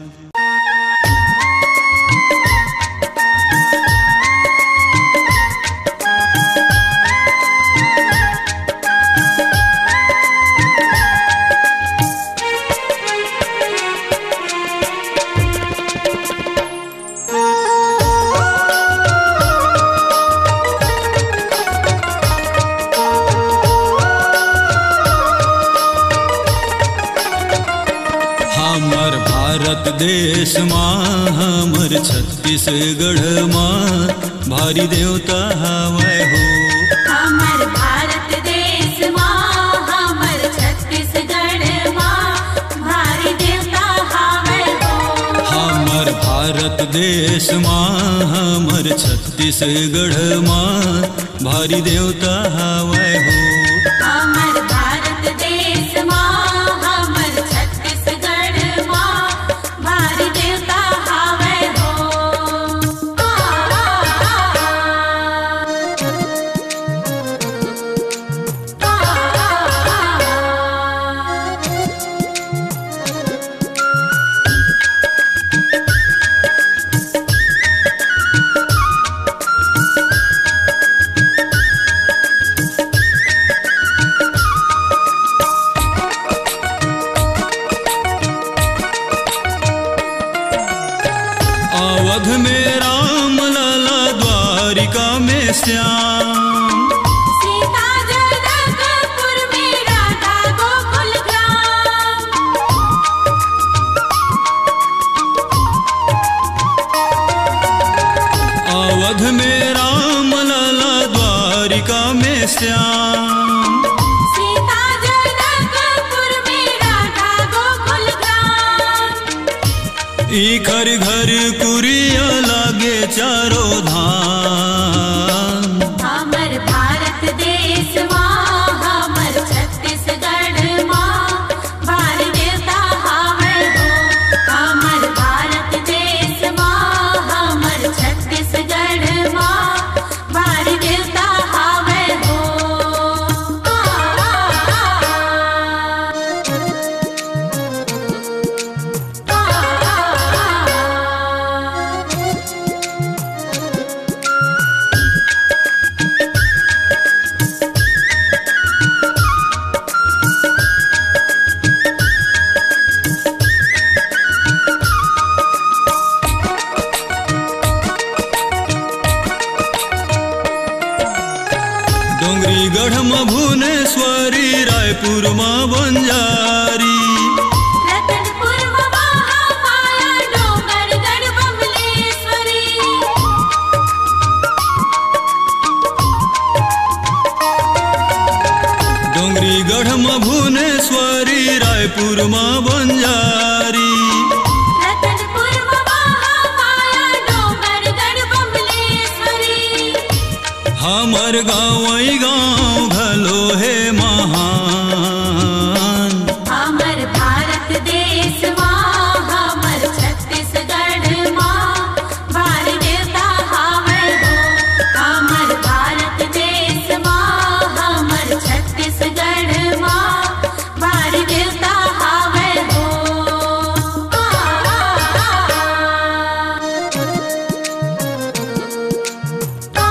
देश माँ हमर छत्तीसगढ़ माँ भारी देवता हवै हो। हमर भारत देश माँ हमर छत्तीसगढ़ माँ भारी देवता हवै हो। हमर भारत देश माँ हमर छत्तीसगढ़ माँ भारी देवता हवै हो। हमर भारत देश माँ हमर छत्तीसगढ़ माँ भारी देवता हवै हो। अवध में राम लला द्वारिका में श्याम, सीता जनकपुर में राधा गोकुल ग्राम। अवध में राम लला द्वारिका में श्याम, सीता जनकपुर में राधा गोकुल ग्राम। इखर घर कुरिया लागे चारों धाम। हमर भारत देश माँ हमर छत्तीसगढ़ माँ भारी देवता हवै हो। हमर भारत देश माँ हमर छत्तीसगढ़ माँ भारी देवता हवै हो। डोंगरीगढ़ में भुवनेश्वरी, रायपुर में बंजारी, रतनपुर में महामाया, डोंगरगढ़ बमलेश्वरी। रानीगढ़ में भुवनेश्वरी, रायपुर में बंजारी, रतनपुर में महामाया, डोंगरगढ़ बमलेश्वरी। हमर गाँव गाँव घलो है महान, हमर भारत देश माँ, हमर छत्तीसगढ़ माँ, भारी देवता हावै हो। हमर भारत देश माँ, हमर छत्तीसगढ़ माँ, भारी देवता हावै हो। आ, आ, आ, आ,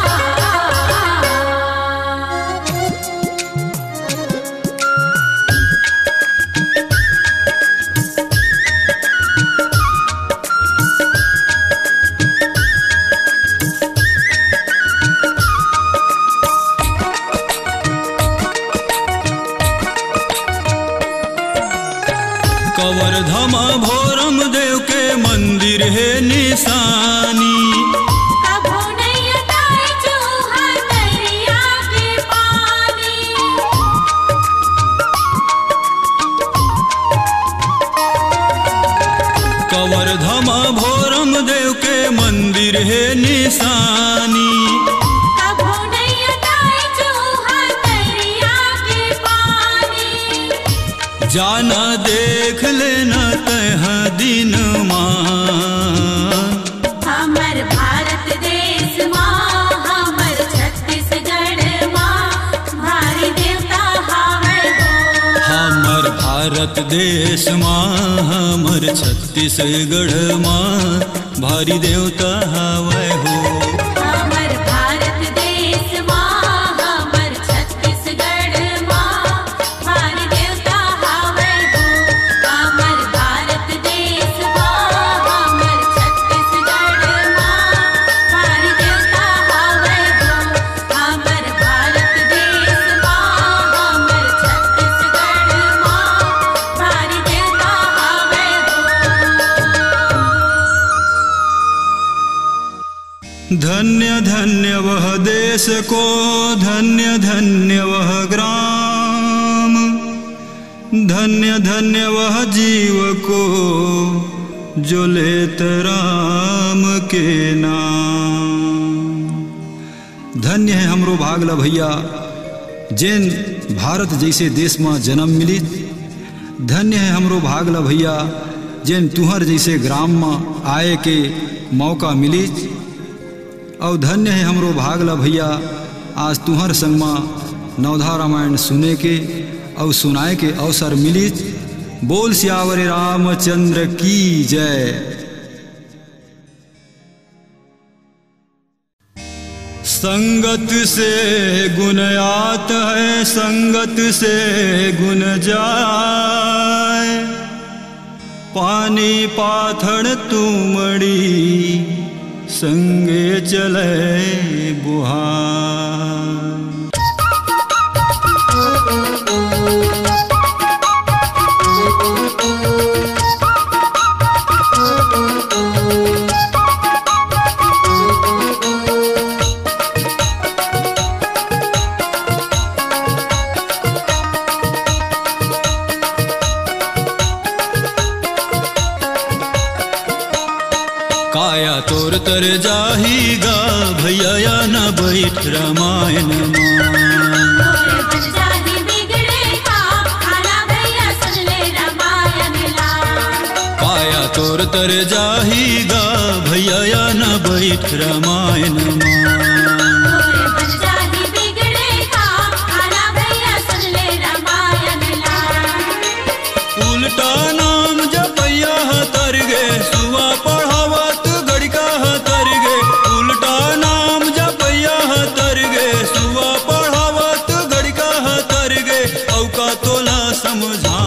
कवर्धमा भोरम देव के मंदिर है निशानी, कभो नहीं हटाए चूहा दरिया के पानी। कवर्धमा भोरम देव के मंदिर है निशानी, कभो नहीं हटाए चूहा दरिया के पानी। जाना देख लेना तह दिन मान, हमर भारत देश माँ, हमर छत्तीसगढ़ माँ, भारी देवता हावै हो। हमर भारत देश माँ, हमर छत्तीसगढ़ माँ, भारी देवता हावै हो। हमर भारत देश माँ, हमर छत्तीसगढ़ माँ, भारी देवता हावै हो। हमर भारत देश माँ, हमर छत्तीसगढ़ माँ, भारी देवता हावै हो। हमर भारत देश माँ, हमर छत्तीसगढ़ माँ, भारी देवता हावै हो। धन्य धन्य वह देश को, धन्य धन्य वह ग्राम, धन्य धन्य वह जीव को जो लेत राम के नाम। धन्य है हमरो भागला भैया जेन भारत जैसे देश में जन्म मिली, धन्य है हमरो भागला भैया जेन तुहर जैसे ग्राम में आए के मौका मिली, और धन्य है हमरो भागला भैया आज तुहर संग में नवधा रामायण सुने के और सुनाए के अवसर मिली। बोल सियावर रामचंद्र की जय। संगत से गुण आत है, संगत से गुण जाए, पानी पाथड़ तुमड़ी संगे चले बुहार। काया तोर तर जाहीगा भैया या न बैठ रामायण मां। तोरे बन जाही बिगड़े काम, खाना भैया सुन ले रामायण ला। काया तोर तर जाहीगा भैया या न बैठ रामायण मां। तोरे बन जाही बिगड़े काम, खाना भैया सुन ले रामायण ला। उल्टा नाम जपैया तर गे सुआ पढ़ावत गड़का तर गे। उल्टा नाम जपैया तर गे सुआ पढ़ावत गड़का तर गे। औका तोला समझा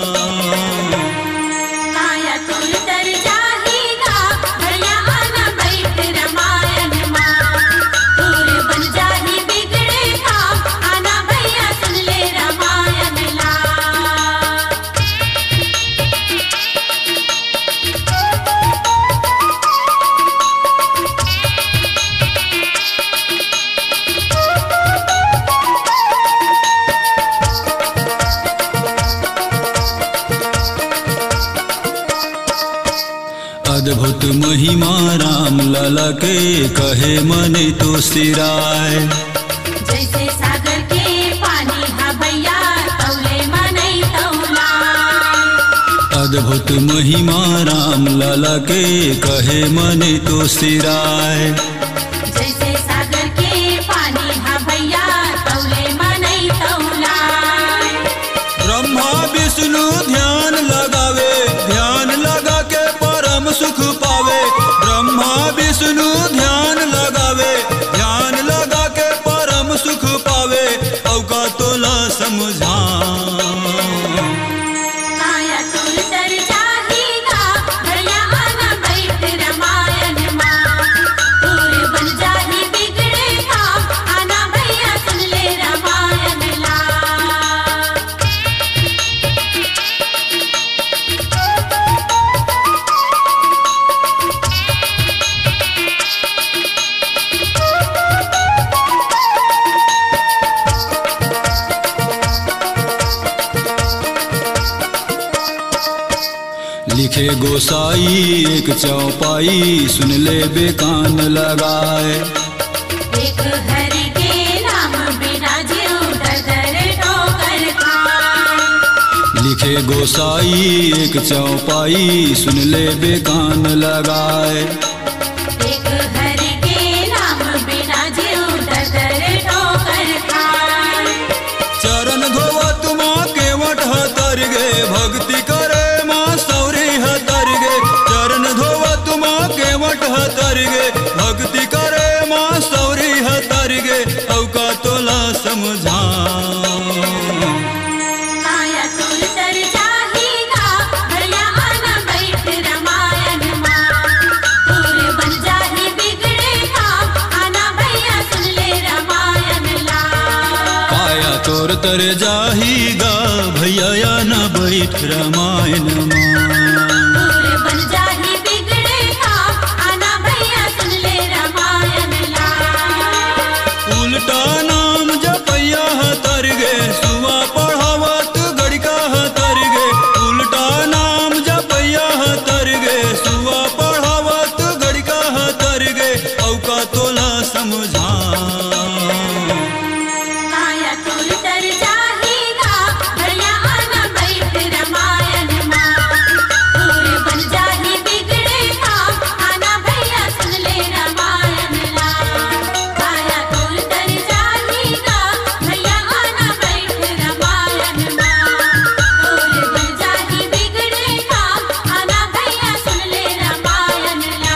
काया तोर तर जाहीगा भैया न बैठ रामायण मां। अद्भुत महिमा राम लला के कहे मने तो सिराय। जैसे सागर के पानी हा भैया तौले मनई तौलाय। अद्भुत महिमा राम लला के कहे मने तो सिराय। जैसे सागर के पानी हा भैया तौले मनई तौलाय। ब्रह्मा विष्णु ध्यान लगावे, ध्यान लगा के परम सुख पावे। ब्रह्मा विष्णु ध्यान लगावे, ध्यान लगा के परम सुख पावे। औका तोला समझा आया तुल तर जाहीगा भैया आना बैठ रामायण माँ। तूर बन जाही बिगड़े काम आना भैया सुन ले रामायण ला। लिखे गोसाई एक चौपाई, सुन ले बेकान लगाए। एक हरि के नाम बिना जीव डगर ठोकर खाए। लिखे गोसाई एक चौपाई, सुन ले बेकान लगाए। एक हरि के नाम बिना जीव डगर ठोकर खाए। चरण धोवत माँ केवट हतर गे, भक्ति करे माँ सौरी हतर गे। चरण धोवत माँ केवट हतर गे, भक्ति करे माँ सौरी हतर गे। औका तोला समझा आया तुल तर जाहीगा भैया आना बैठ रामायण माँ। तूर बन जाही बिगड़े काम आना भैया सुन ले रामायण ला। काया तोर तर जाहीगा भैया या न बैठ रामायण माँ। तूर बन जाही बिगड़े काम आना भैया सुन ले रामायण ला। उल्टा नाम जपैया हतर गे, सुआ पढ़ावत गड़का हतर गे। उल्टा नाम जपैया हतर गे, सुआ पढ़ावत गड़का हतर गे। औका तोला समझा आया तुल तर जाहीगा भैया आना बैठ रामायण माँ। तूर बन जाही बिगड़े काम आना भैया सुन ले रामायण ला। आया तुल तर जाहीगा भैया आना बैठ रामायण माँ। तूर बन जाही बिगड़े काम आना भैया सुन ले रामायण ला।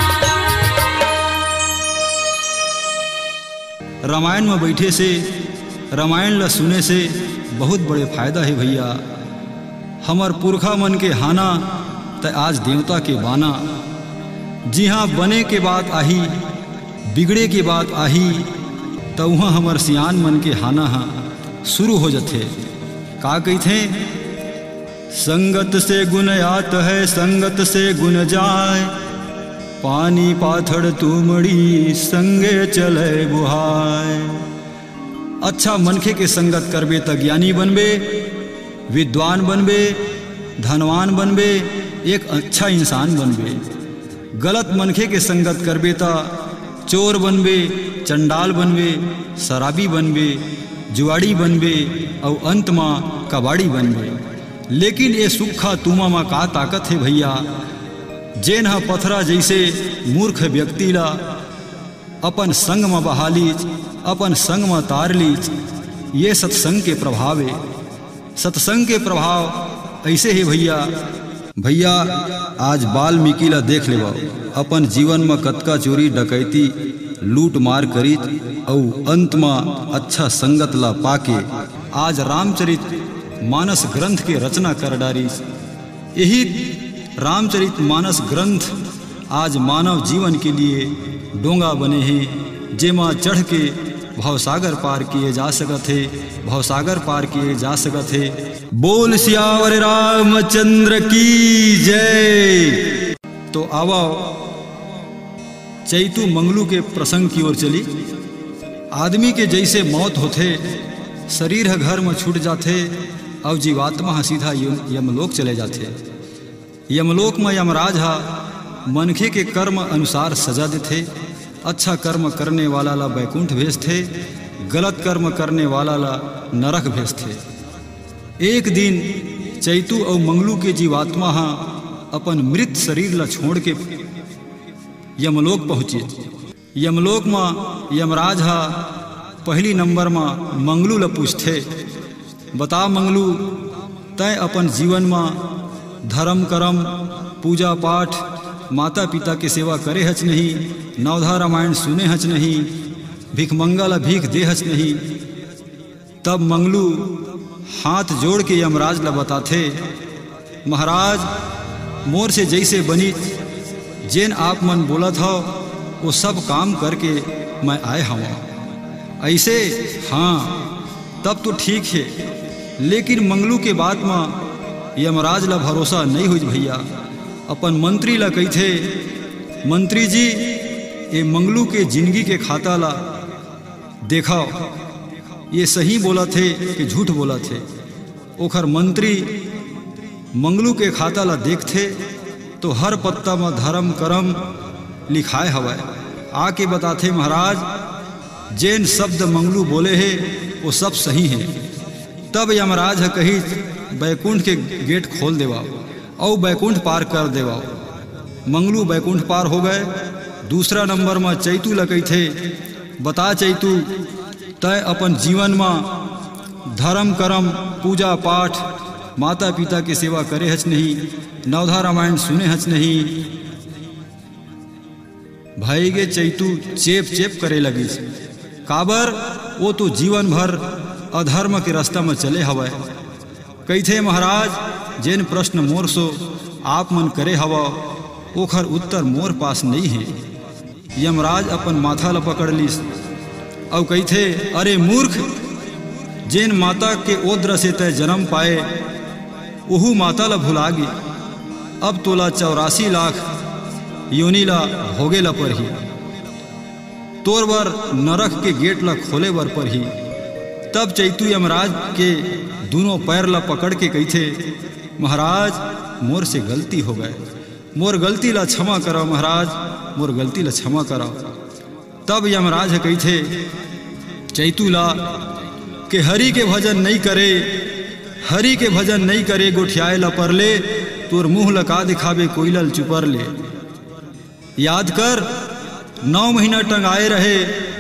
रामायण में बैठे से, रामायण ला सुने से बहुत बड़े फायदा है भैया। हमर पुरखा मन के हाना त आज देवता के बाना। जी हाँ, बने के बात आही, बिगड़े के बात आही, तो वहाँ हमर सियान मन के हाना हा शुरू हो जाते। का कहते? संगत से गुण आत है, संगत से गुण जाए। पानी पाथड़ तुमड़ी संगे चले बुहाय। अच्छा मनखे के संगत करबे त ज्ञानी बनबे, विद्वान बनबे, धनवान बनबे, एक अच्छा इंसान बनबे। गलत मनखे के संगत करबे त चोर बनबे, चंडाल बनबे, शराबी बनबे, जुआड़ी बनबे और अंत में कबाड़ी बनबे। लेकिन ये सुखा तुमा में का ताकत है भैया, जेन हा पथरा जैसे मूर्ख व्यक्ति ला अपन संग में बहा लीज, अपन संग में तार लीज। ये सत्संग के प्रभाव है। सत्संग के प्रभाव ऐसे है भैया। भैया आज वाल्मीकि ला देख ले, अपन जीवन में कतका चोरी डकैती लूट मार करी और अंत में अच्छा संगत ला पाके आज रामचरित मानस ग्रंथ के रचना कर डारी। यही रामचरित मानस ग्रंथ आज मानव जीवन के लिए डोंगा बने हैं, जेमा चढ़ के भवसागर पार किए जा सकत है, भवसागर पार किए जा सकत है। बोल सियावर रामचंद्र की जय। तो आओ चैतु मंगलू के प्रसंग की ओर चली। आदमी के जैसे मौत होते, शरीर है घर में छूट जाते और जीवात्मा सीधा यमलोक चले जाते। यमलोक में यमराज हा मनखे के कर्म अनुसार सजा देथे। अच्छा कर्म करने वाला ला बैकुंठ भेजथे, गलत कर्म करने वाला ला नरक भेजथे। एक दिन चैतू और मंगलू के जीवात्मा हाँ अपन मृत शरीर ला छोड़ के यमलोक पहुँचे। यमलोक में यमराज हा पहली नंबर में मंगलू ला पूछथे, बता मंगलू तय अपन जीवन में धर्म कर्म पूजा पाठ माता पिता के सेवा करे हच नहीं, नवधा रामायण सुने हच नहीं, भिखमंगा ला भीख दे हच नहीं। तब मंगलू हाथ जोड़ के यमराज ला बताथे, महाराज मोर से जैसे बनी जेन आप मन बोला था वो सब काम करके मैं आए हूँ। ऐसे हाँ तब तो ठीक है, लेकिन मंगलू के बात में यमराज ला भरोसा नहीं हुई भैया। अपन मंत्री ला कही थे, मंत्री जी ये मंगलू के जिंदगी के खाता ला देखाओ, ये सही बोला थे कि झूठ बोला थे। ओखर मंत्री मंगलू के खाता ला देखथे तो हर पत्ता में धर्म कर्म लिखाए हवा। आके बताथे महाराज जैन शब्द मंगलू बोले है वो सब सही है। तब यमराज है कही बैकुंठ के गेट खोल देवाओ और बैकुंठ पार कर देवाओ। मंगलू बैकुंठ पार हो गए। दूसरा नंबर में चैतू लकई थे, बता चैतू तय अपन जीवन में धर्म कर्म पूजा पाठ माता पिता की सेवा करे हच नहीं, नवधा रामायण सुने हच नहीं। भाई गे चैतू चेप चेप करे लगी। काबर वो तो जीवन भर अधर्म के रास्ता में चले हवा। कही थे महाराज जैन प्रश्न मोर सो आप मन करे हवा ओखर उत्तर मोर पास नहीं है। यमराज अपन माथा ला पकड़ लीस और कही थे, अरे मूर्ख, जैन माता के ओद्र से तय जन्म पाए ओहू माता ला भुला गे। अब तोला चौरासी लाख योनी ला भोगे ला पर ही, तोर बर नरक के गेट ला खोले बर पर ही। तब चैतू यमराज के दोनों पैर ला पकड़ के कही थे, महाराज मोर से गलती हो गए, मोर गलती ला क्षमा करो महाराज, मोर गलती ला क्षमा करो। तब यमराज कही थे चैतू ला कि हरि के भजन नहीं करे, हरि के भजन नहीं करे गोठियाए ला पर ले, तोर मुँह लका दिखावे कोयलल चुपर ले। याद कर नौ महीना टंगाए रहे,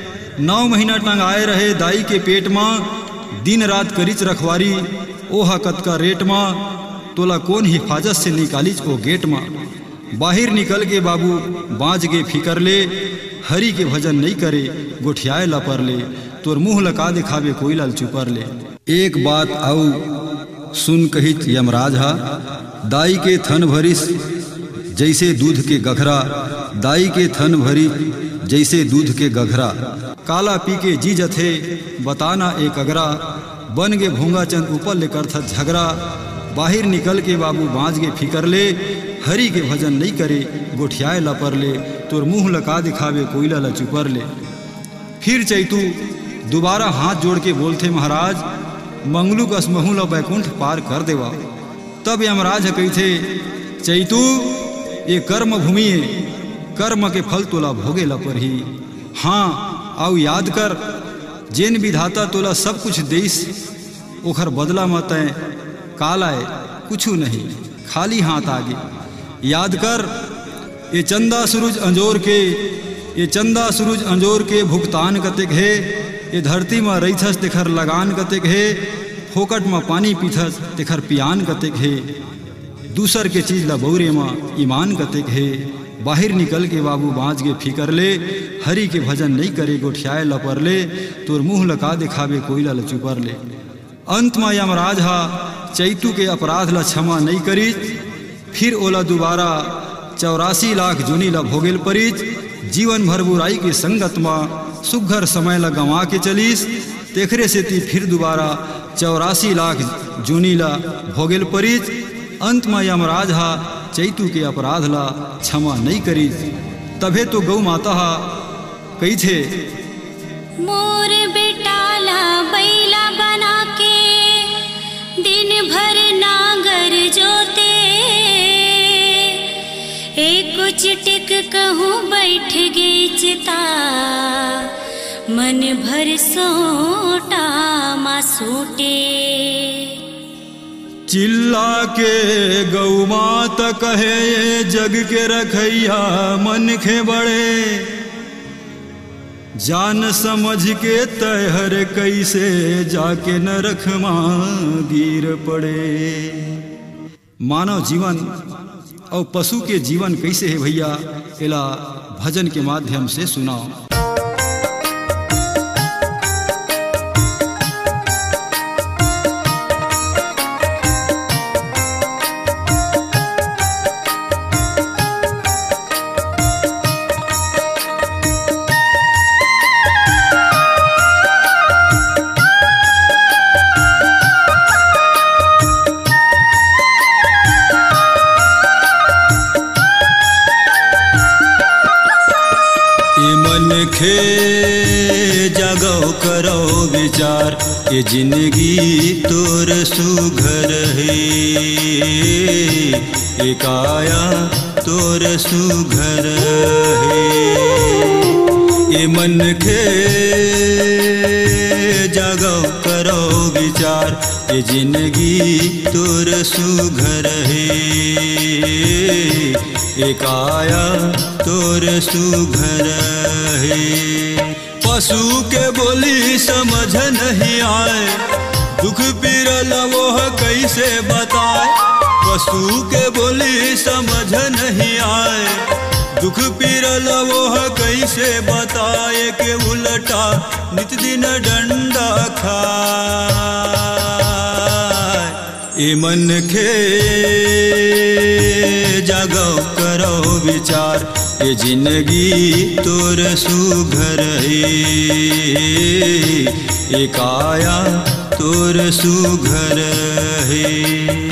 नौ महीना टंगाए रहे दाई के पेट में, दिन रात करिच रखवारी ओहा कतका रेट में, तोला कौन हिफाजत से निकालीच ओ गेट में। बाहर निकल के बाबू बाँच गे फिकर ले, हरि के भजन नहीं करे गोठियाए ला पर ले, तोर मुँह लका दिखावे कोयलल चुपर ले। एक बात आऊ सुन कही यमराज हा, दाई के थन भरिस जैसे दूध के गघरा, दाई के थन भरी जैसे दूध के गघरा। काला पी के जी जथे बताना एक अगरा, बन गे भोंगा चंद ऊपर लेकर था झगड़ा। बाहर निकल के बाबू बाँच गे फिकर ले, हरि के भजन नहीं करे गोठियाए ला पर ले, तोर मुँह लका दिखावे कोयला ला चुपर ले। फिर चैतू दोबारा हाथ जोड़ के बोलते, महाराज मंगलू कस महू ला बैकुंठ पार कर देवा। तब यमराज कही थे, चैतू ये कर्म भूमि है, कर्म के फल तोला भोगे ला पर ही। हाँ आओ याद कर जैन विधाता तोला सब कुछ देस, ओखर बदला मत है काल आए कुछू नहीं, खाली हाथ आगे। याद कर ये चंदा सूरज अंजोर के, ये चंदा सूरज अंजोर के भुगतान कतेक है, ये धरती में रईथस तेखर लगान कतेक है, फोकट में पानी पीथस तेखर पियान कतेक है, दूसर के चीज ला बौरे में ईमान कतेक है। बाहर निकल के बाबू बाँच गे फिकर ले, हरि के भजन नहीं करे गोठियाए ला पर ले, तोर मुँह लका दिखावे कोयला ला चुपर ले। अंत में यमराज हा चैतू के अपराध ला क्षमा नहीं करी, फिर ओला दोबारा चौरासी लाख जूनी ला भोगेल परिच। जीवन भर बुराई की संगत में सुघर समय ला गंवा के चलीस, तेखरे से ती फिर दोबारा चौरासी लाख जूनी ला भोगेल परिच। अंत में यमराज हा चैतू के अपराध ला क्षमा नहीं करी। तभे तो गौ माता हा कही थे, मोर बेटाला बैला बना के दिन भर नागर जोते, एक चिटिक कहूँ बैठ गई चिता, मन भर सोटा मासूटे। चिल्ला के गौ मात कहे जग के रखैया मन खे बड़े, जान समझ के तहर कैसे जाके नरक मां गिर पड़े। मानव जीवन और पशु के जीवन कैसे है भैया, एला भजन के माध्यम से सुनाओ। जागो करो विचार, ये जिंदगी तोर सुघर है, ये काया तोर सुघर है। ये मन के जागो करो विचार, ये जिंदगी तोर सुघर है, ये काया तोर सुघर है। पशु के बोली समझ नहीं आए, दुख पीरल वो कैसे बताए। पशु के बोली समझ नहीं आए, दुख पीरल वो कैसे बताए। के उल्टा नित दिन डंडा खाए, ये मन के जागो करो विचार, ये जिंदगी तोर सुघर है, ये काया तोर सुघर है।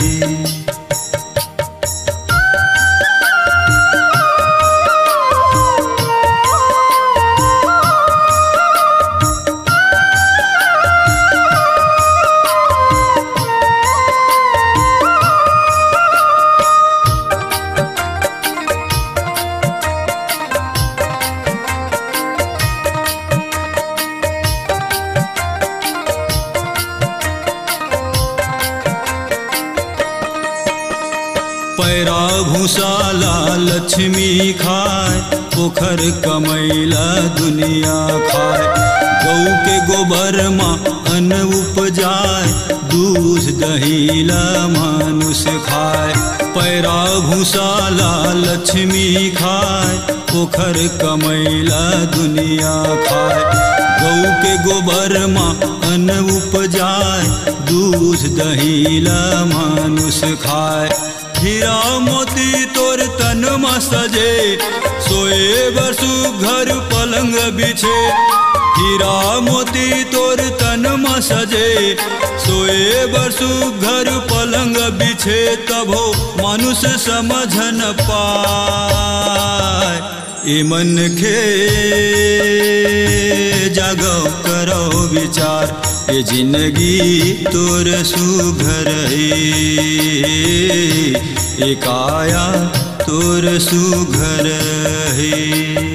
पैरा भूसाला लक्ष्मी खाए, पोखर कमैला दुनिया खाए। गौ के गोबर माँ अन्न उपजाए, दूध दहीला मानुष खाए। पैरा भूसाला लक्ष्मी खाए, पोखर कमैला दुनिया खाए। गौ के गोबर माँ अन्न उपजाए, दूध दहीला मानुष खाए। हीरा मोती तोर तन में सजे, सोए बरसु घर पलंग बिछे। हीरा मोती तोर तन में सजे, सोए बरसु घर पलंग बिछे। तबो मनुष्य समझ न पाए, ये मन के जागो करो विचार, ये जिंदगी तोर सुघर है, ये काया तोर सुघर है।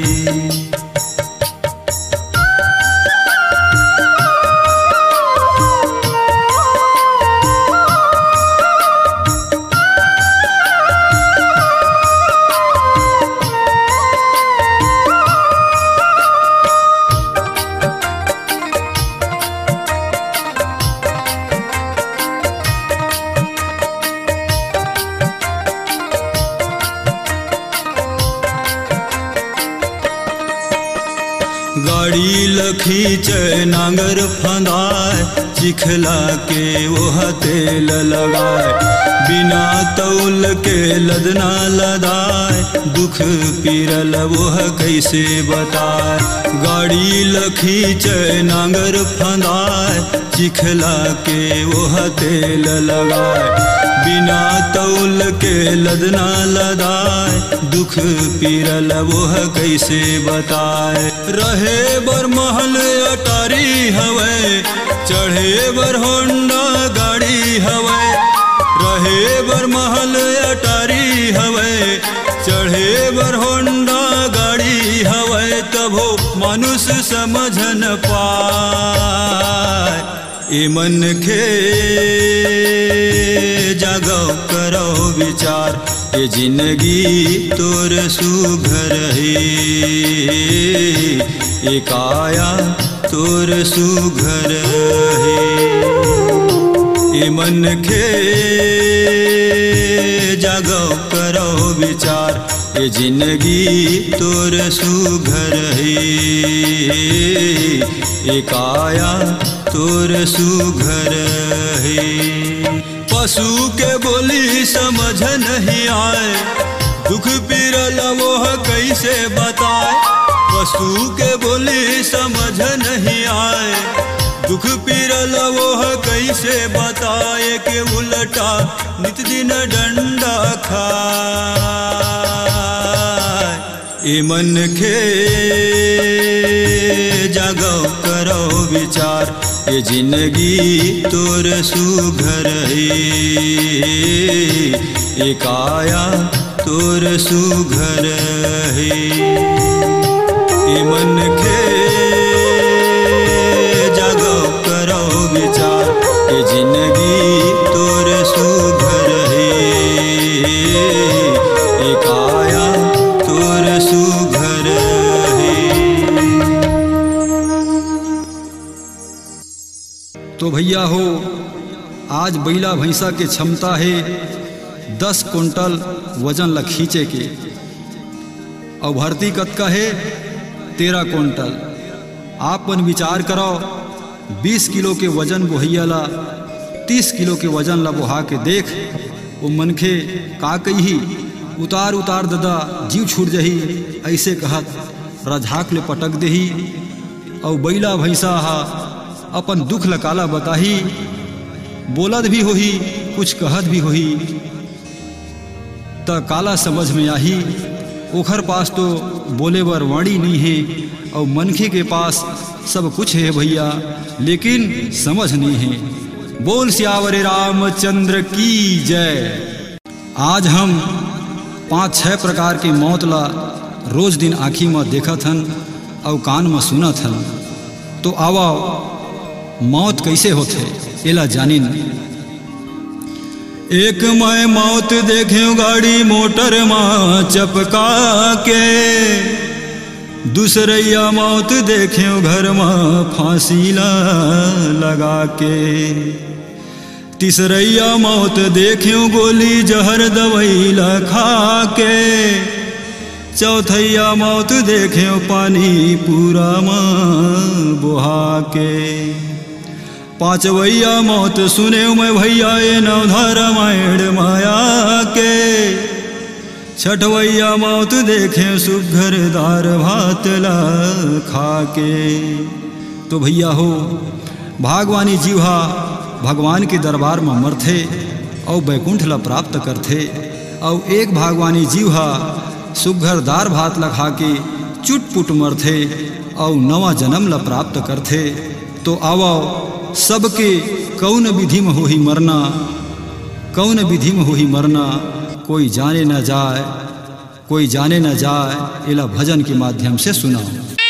गाड़ी लखी च नांगर फंदाए, चिखला के वह तेल लगाए। बिना तौल के लदना लदाए, दुख पीरल वह कैसे बताए। गाड़ी लखी च नांगर फंदाए, चिखला के वह तेल लगाए। बिना तौल के लदना लदाए, दुख पीरल वह कैसे बताए। रहे बर महल अटारी हवे, चढ़े बर होंडा गाड़ी हवे। रहे बर महल अटारी हवे, चढ़े बर हो मनुष्य समझन पाए। ए मन खे जागो करो विचार, ए जिंदगी तोर सुघर है, ए काया तोर सुघर है। ए मन खे जागो करो विचार, ए जिंदगी तोर सुघर है, ए काया तोर सुघर है। पशु के बोली समझ नहीं आए, दुख पीरल मोह कैसे बताए। पशु के बोली समझ नहीं आए, दुख पीरल मोह कैसे बताए। के उल्टा नित दिन डंडा खाए। ए मन खे जागो करो विचार, ए जिंदगी तोर सुघर है, ए काया तोर सुघर है। ए मन खे जागो करो विचार, ए जिंदगी तोर सुघर है, ए काया तोर सुघर है। तो भैया हो, आज बैला भैंसा के क्षमता है दस कुंटल वजन ला खींचे के, और भर्ती कतका है तेरह कुंटल। आपन विचार करो, बीस किलो के वजन बोहैया ला तीस किलो के वजन ला बोहा के देख, वो मनखे का कही उतार उतार ददा जीव छूट जही, ऐसे कहत रझाक ले पटक देही। और बैला भैंसा हा अपन दुख लकाला बताही, बोलत भी होही कुछ कहत भी होही, त काला समझ में आही। ओखर पास तो बोले बर वाणी नहीं है, और मनखे के पास सब कुछ है भैया, लेकिन समझ नहीं है। बोल सियावरे रामचंद्र की जय। आज हम पाँच छह प्रकार के मौत ला रोज दिन आँखी में देखत हन और कान में सुनत हन। तो आवा मौत कैसे होते एला जानिन। एक मैं मौत देख्यो गाड़ी मोटर माँ चपका के, दूसरैया मौत देख्यो घर माँ फांसी ला लगा के, तीसरैया मौत देख्यो गोली जहर दवाई ला खा के, चौथैया मौत देख्यो पानी पूरा माँ बुहा के, पांचवैया मौत सुने मैं भैया ये नवधा रामायण माया के, छठवैया मौत देखे सुघर दार भात ला खा के। तो भैया हो, भागवानी जीवा भगवान के दरबार में मरथे और बैकुंठ ला प्राप्त करथे, और एक भागवानी जीवा सुघर दार भात ला खा के चुटपुट मरथे और नवा जन्म ला प्राप्त करथे। तो आवो सबके कौन विधि में होही मरना, कौन विधि में होही मरना, कोई जाने न जाए, कोई जाने न जाए, इला भजन के माध्यम से सुनाओ।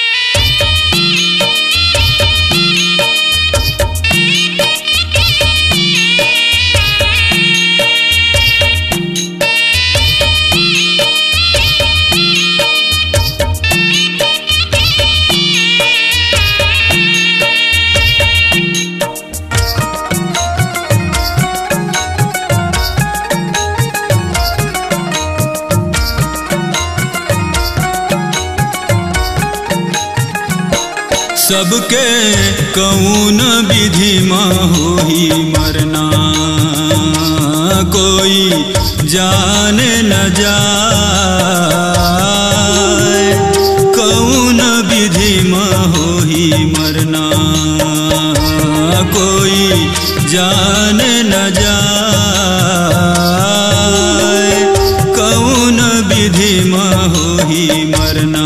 सबके कौन विधि में होही मरना, कोई जाने न जाए, कौन विधि में होही मरना, कोई जाने न जाए, कौन विधि में होही मरना।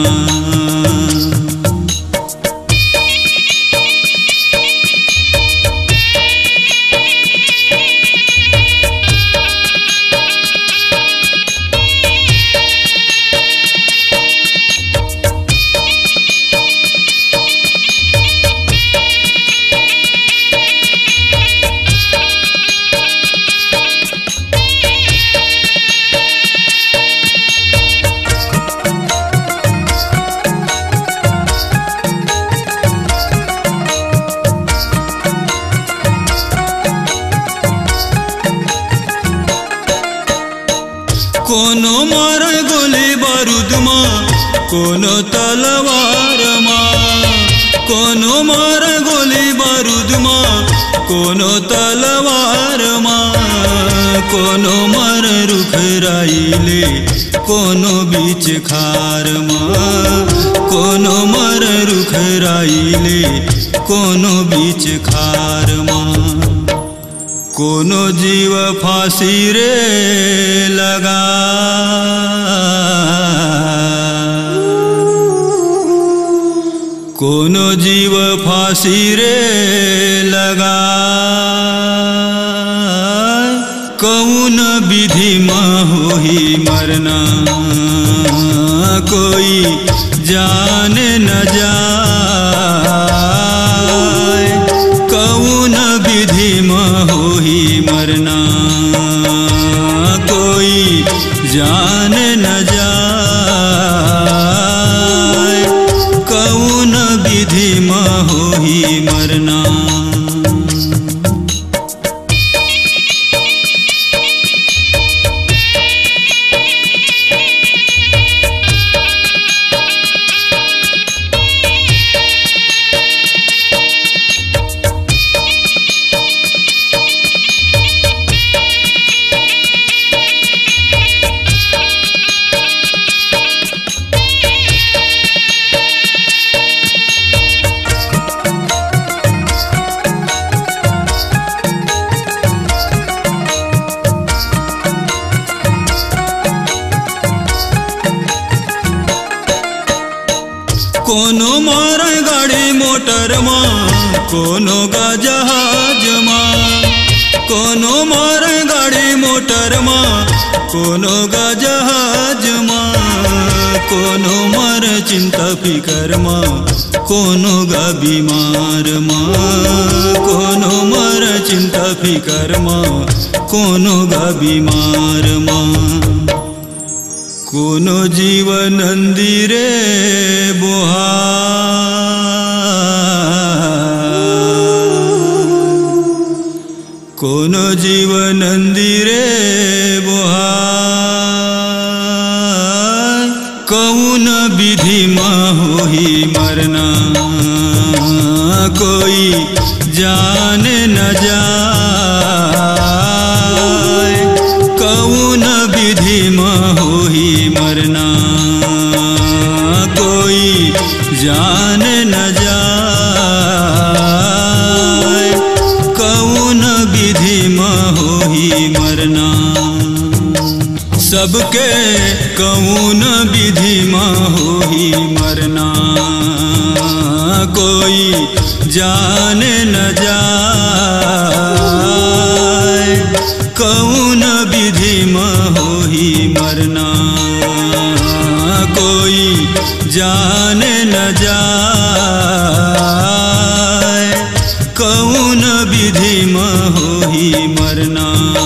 कोनो मार गोली बारूद माँ कोनो तलवार माँ कोनो मार गोली बारूद माँ कोनो तलवार माँ कोनो मर रुख राइले कोनो बीच खार माँ कोनो मर रुख राइले कोनो बीच खार माँ कोनो जीव फांसी रे लगा कोनो जीव फांसी रे लगा कौन विधि में होई मरना कोई जान न जाए कौन विधि में होई मरना कोई जान न जाए कौन विधि में होई मरना। कोनो मार गाड़ी मोटर माँ कोनो गा जहाज माँ कोनो मार गाड़ी मोटर माँ कोनो गा जहाज माँ कोनो मार चिंता फिकर माँ कोनो गा बीमार माँ कोनो मार चिंता फिकर माँ कोनो गा बीमार माँ कोनो जीव नंदी रे बोहा कोनो जीव नंदी रे बोहा कौन विधि में होई मरना कोई जान न जाए कौन विधि में होई मरना कोई जान न जाए कौन विधि में होई मरना सबके कौन विधि में होई मरना कोई जान न जाए कौन विधि में होई मरना कोई जान न जाए कौन विधि में होई मरना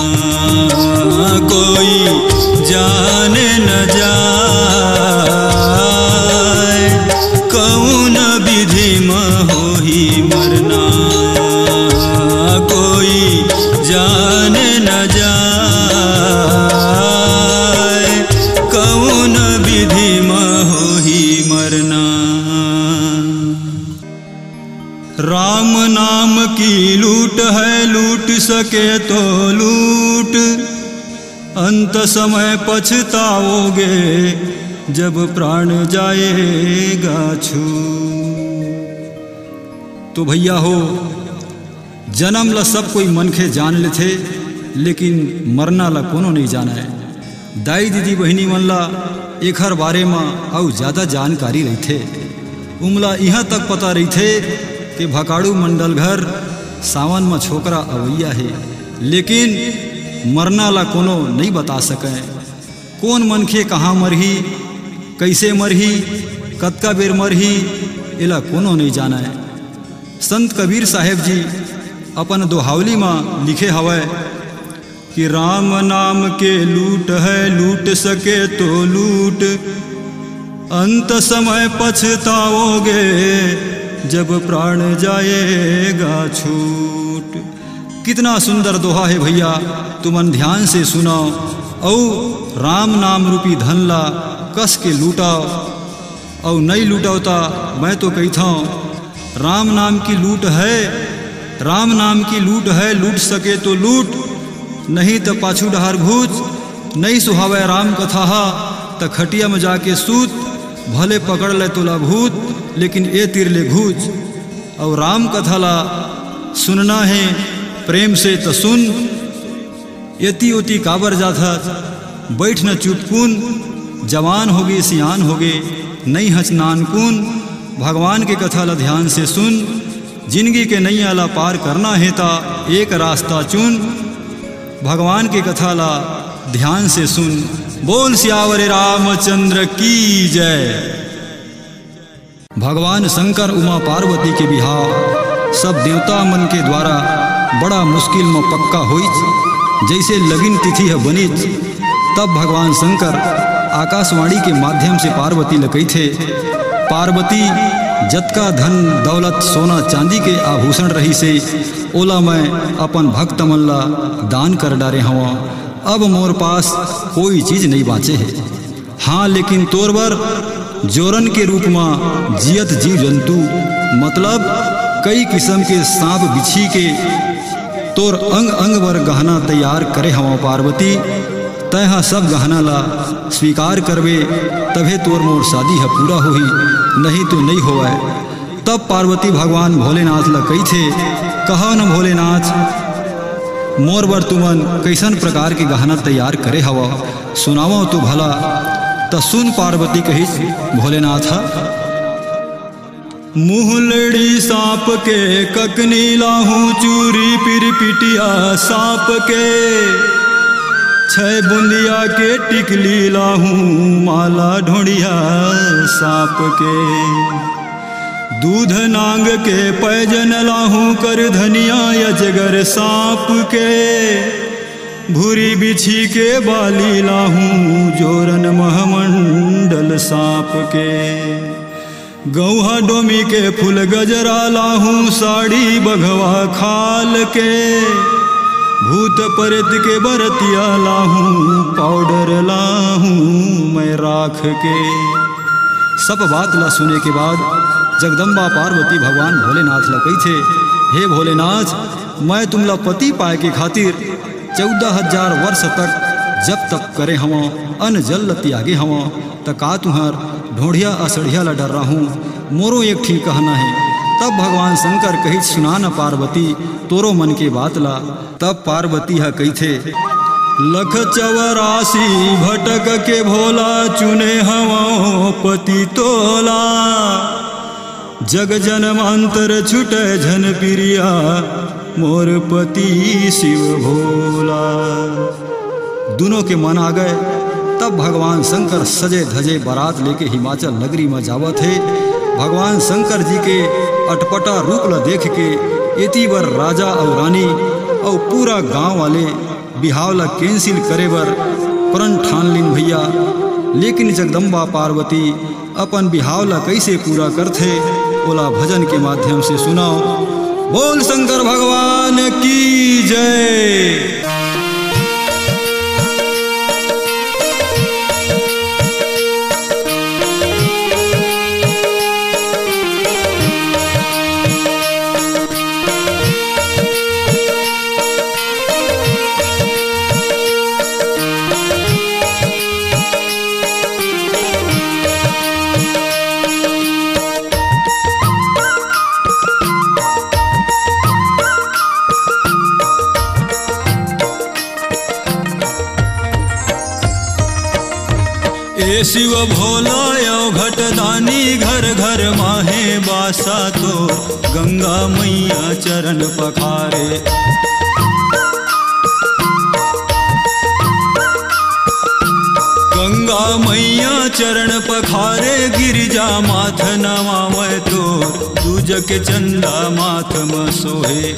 कोई जान न जाए कौन विधि में होई मरना कोई जान न जाए कौन विधि में होई मरना। राम नाम की लूट है लूट सके तो लूट अंत समय पछताओगे जब प्राण जाएगा छू। तो भैया हो जन्म ला सब कोई मनखे जान ले थे लेकिन मरना ला कोनो नहीं जाना है। दाई दीदी बहनी मन ला एखर बारे में आउ ज़्यादा जानकारी रही थे उमला यहाँ तक पता रही थे कि भकाड़ू मंडल घर सावन में छोकरा अवैया है लेकिन मरना ला कोनो नहीं बता सके कौन मनखे कहाँ मरही कैसे मरही कतका बेर मरही एला कोनो नहीं जाना है। संत कबीर साहेब जी अपन दोहावली में लिखे हवै कि राम नाम के लूट है लूट सके तो लूट अंत समय पछताओगे जब प्राण जाएगा छूट। कितना सुंदर दोहा है भैया तुमन ध्यान से सुनो औ राम नाम रूपी धन ला कस के लूटाओ और नहीं लूटाओता मैं तो कहता हूँ राम नाम की लूट है, राम नाम की लूट है, लूट सके तो लूट नहीं तो पाछू डहार घूच, नहीं सुहावे राम कथा त खटिया में जाके सूत, भले पकड़ ले तोला भूत लेकिन ए तीर ले घूच। और राम कथा ला सुनना है प्रेम से तो सुन, यति उति काबर जाथा बैठ न चुपकुन, जवान होगे सियान होगे नहीं हचनान कुन। भगवान के कथा ला ध्यान से सुन, जिंदगी के नैया ला पार करना है ता एक रास्ता चुन। भगवान के कथा ला ध्यान से सुन। बोल सियावर रामचंद्र की जय। भगवान शंकर उमा पार्वती के बिहाव सब देवता मन के द्वारा बड़ा मुश्किल में पक्का होइच। जैसे लगिन तिथि है बनिच, तब भगवान शंकर आकाशवाणी के माध्यम से पार्वती लकई थे, पार्वती जतका धन दौलत सोना चांदी के आभूषण रही से ओला मैं अपन भक्त मन ला दान कर डारे हवा। अब मोर पास कोई चीज नहीं बाचे है। हाँ लेकिन तोर बर जोरन के रूप में जियत जीव जंतु मतलब कई किस्म के सांप बिछी के तोर अंग अंग बर गहना तैयार करे हवा पार्वती। तैहा सब गहना ला स्वीकार करवे तभे तोर मोर शादी है पूरा होही, नहीं तो नहीं होवे। तब पार्वती भगवान भोलेनाथ ला कही थे, कहा न भोलेनाथ मोर बर तुमन कैसन प्रकार के गहना तैयार करे हवा, सुनावो तो भला। त सुन पार्वती कही भोलेनाथ, मुहलड़ी सांप के ककनी लाहू चूरी पिर पिटिया सांप के, छह बुंदिया के टिकली लाहू माला ढोड़िया सांप के, दूध नांग के पैजन लाहू कर धनिया अजगर सांप के, भूरी बिछी के बाली लाहू जोरन महमंडल सांप के, गौहा डोमी के फूल गजरा लाहू साड़ी बघवा खाल के, भूत प्रेत के बरतिया लाहू पाउडर लाहू मैं राख के। सब बात ला सुने के बाद जगदम्बा पार्वती भगवान भोलेनाथ ला कही थे, हे भोलेनाथ मैं तुमला पति पाए के खातिर चौदह हजार वर्ष तक जब तक करे हवा अन्न जल त्यागे हवा, त का तुहर ढोढ़िया असढ़िया ला डर रहा हूँ, मोरो एक ठीक कहना है। तब भगवान शंकर कही सुना न पार्वती तोरो मन के बात ला। तब पार्वती है कही थे, लख चौरासी भटक के भोला चुने हवा पति तोला, जग जनमांतर छुटे झन प्रिया मोर पति शिव भोला। दोनों के मन आ गए। तब भगवान शंकर सजे धजे बारात लेके हिमाचल नगरी में जावत थे। भगवान शंकर जी के अटपटा रूप ला देख के इति बर राजा और रानी और पूरा गांव वाले बिहाव ला कैंसिल करे बर प्रण ठान लिन भैया। लेकिन जगदम्बा पार्वती अपन बिहाव ला कैसे पूरा करथे ओला भजन के माध्यम से सुनाओ। बोल शंकर भगवान की जय। ए शिव भोला यो घटदानी घर घर माहे बासा तो गंगा मैया चरण पखारे। गंगा मैया चरण पखारे गिरिजा माथ नवावे तो दूज के चंदा माथ में सोहे।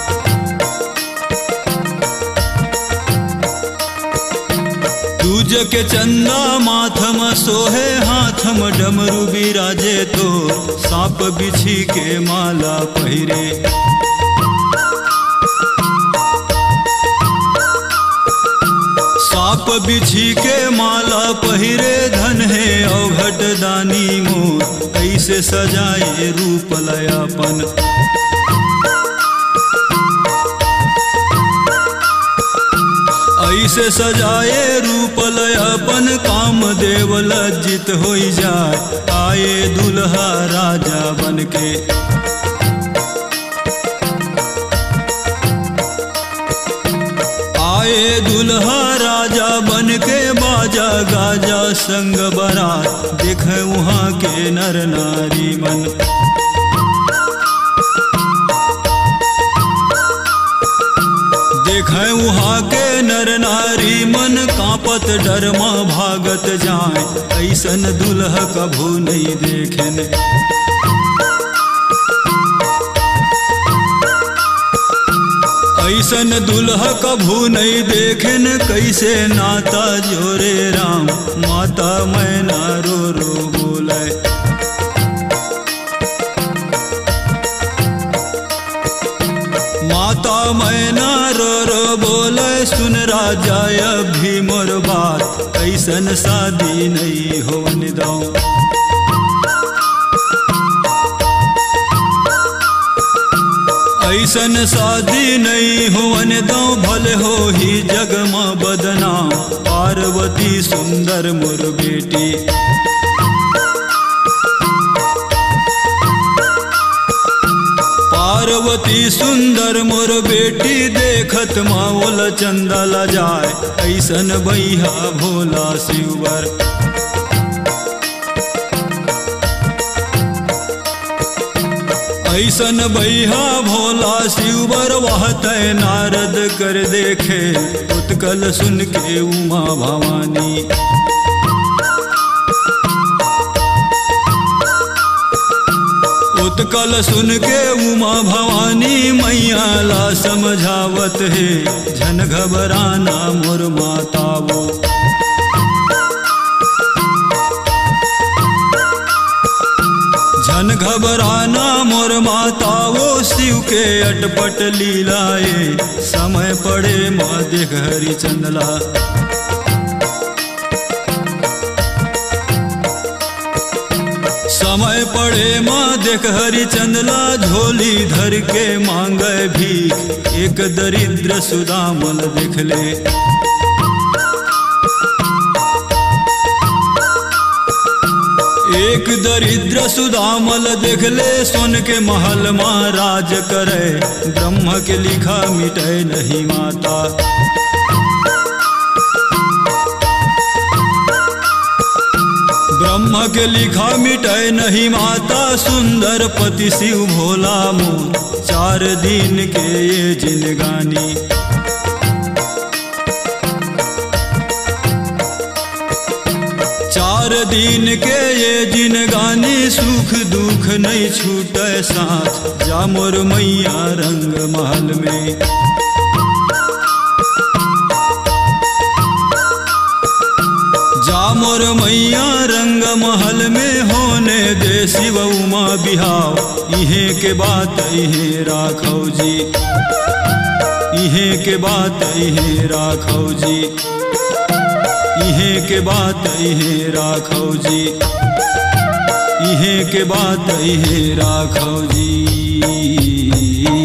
दूज के चंदा माथम सोहे हाथम डमरू बिराजे तो सांप बिछी के माला पहिरे। सांप बिछी के माला पहिरे धन है अवघट दानी मोर ऐसे सजाए रूप लयापन। ऐसे सजाए रूप लयापन काम देव लज्जित होई जाए आए दुल्हा राजा बनके। आए दुल्हा राजा बनके बाजा गाजा संग बारात देखे वहाँ के नर नारी मन। देखे वहाँ के नर नारी मन कांपत डर माँ भागत जाए ऐसन दुल्हा कभू नहीं देखेन। ऐसन दुल्हा कभू नहीं देखेन कैसे नाता जोरे राम माता मैना रो रो बोले। माता मैना रो रो बोले सुन राजा अब भी मोर बात ऐसन शादी नहीं होवन दो। ऐसन शादी नहीं होवन दो भले हो ही जग माँ बदनाम पार्वती सुंदर मोर बेटी। पार्वती सुंदर मोर बेटी देखत मावल चंदा ला जाए ऐसन बैहा भोला शिवर। ऐसन बैहा भोला शिवर वहतै नारद कर देखे उत्कल सुन के उमा भवानी। उत्कल सुन के उमा भवानी मैया ला समझावत है झन घबराना मोर मातावो। झन घबराना मोर मातावो शिव के अटपट लीलाए समय पड़े माँ देख हरिचंदला। समय पड़े माँ देख हरिचंदला झोली धर के मांगे भीख एक दरिद्र सुदामल देख ले। एक दरिद्र सुदामल देख ले सुन के महल माँ राज करे ब्रह्म के लिखा मिटे नहीं माता। ब्रह्म के लिखा मिटे नहीं माता सुंदर पति शिव भोला मोर चार दिन के ये जिंदगानी। चार दिन के ये जिंदगानी सुख दुख नहीं छूटे साथ जा मोर मैया रंग महल में। जा मोर मैया रंग महल में होने दे शिव उमा बिहाव इहे के बात इहे राखौ जी। इहे के बात इहे राखौ जी। इहे के बात इहे राखौ जी। इहे के बात इहे राखौ जी।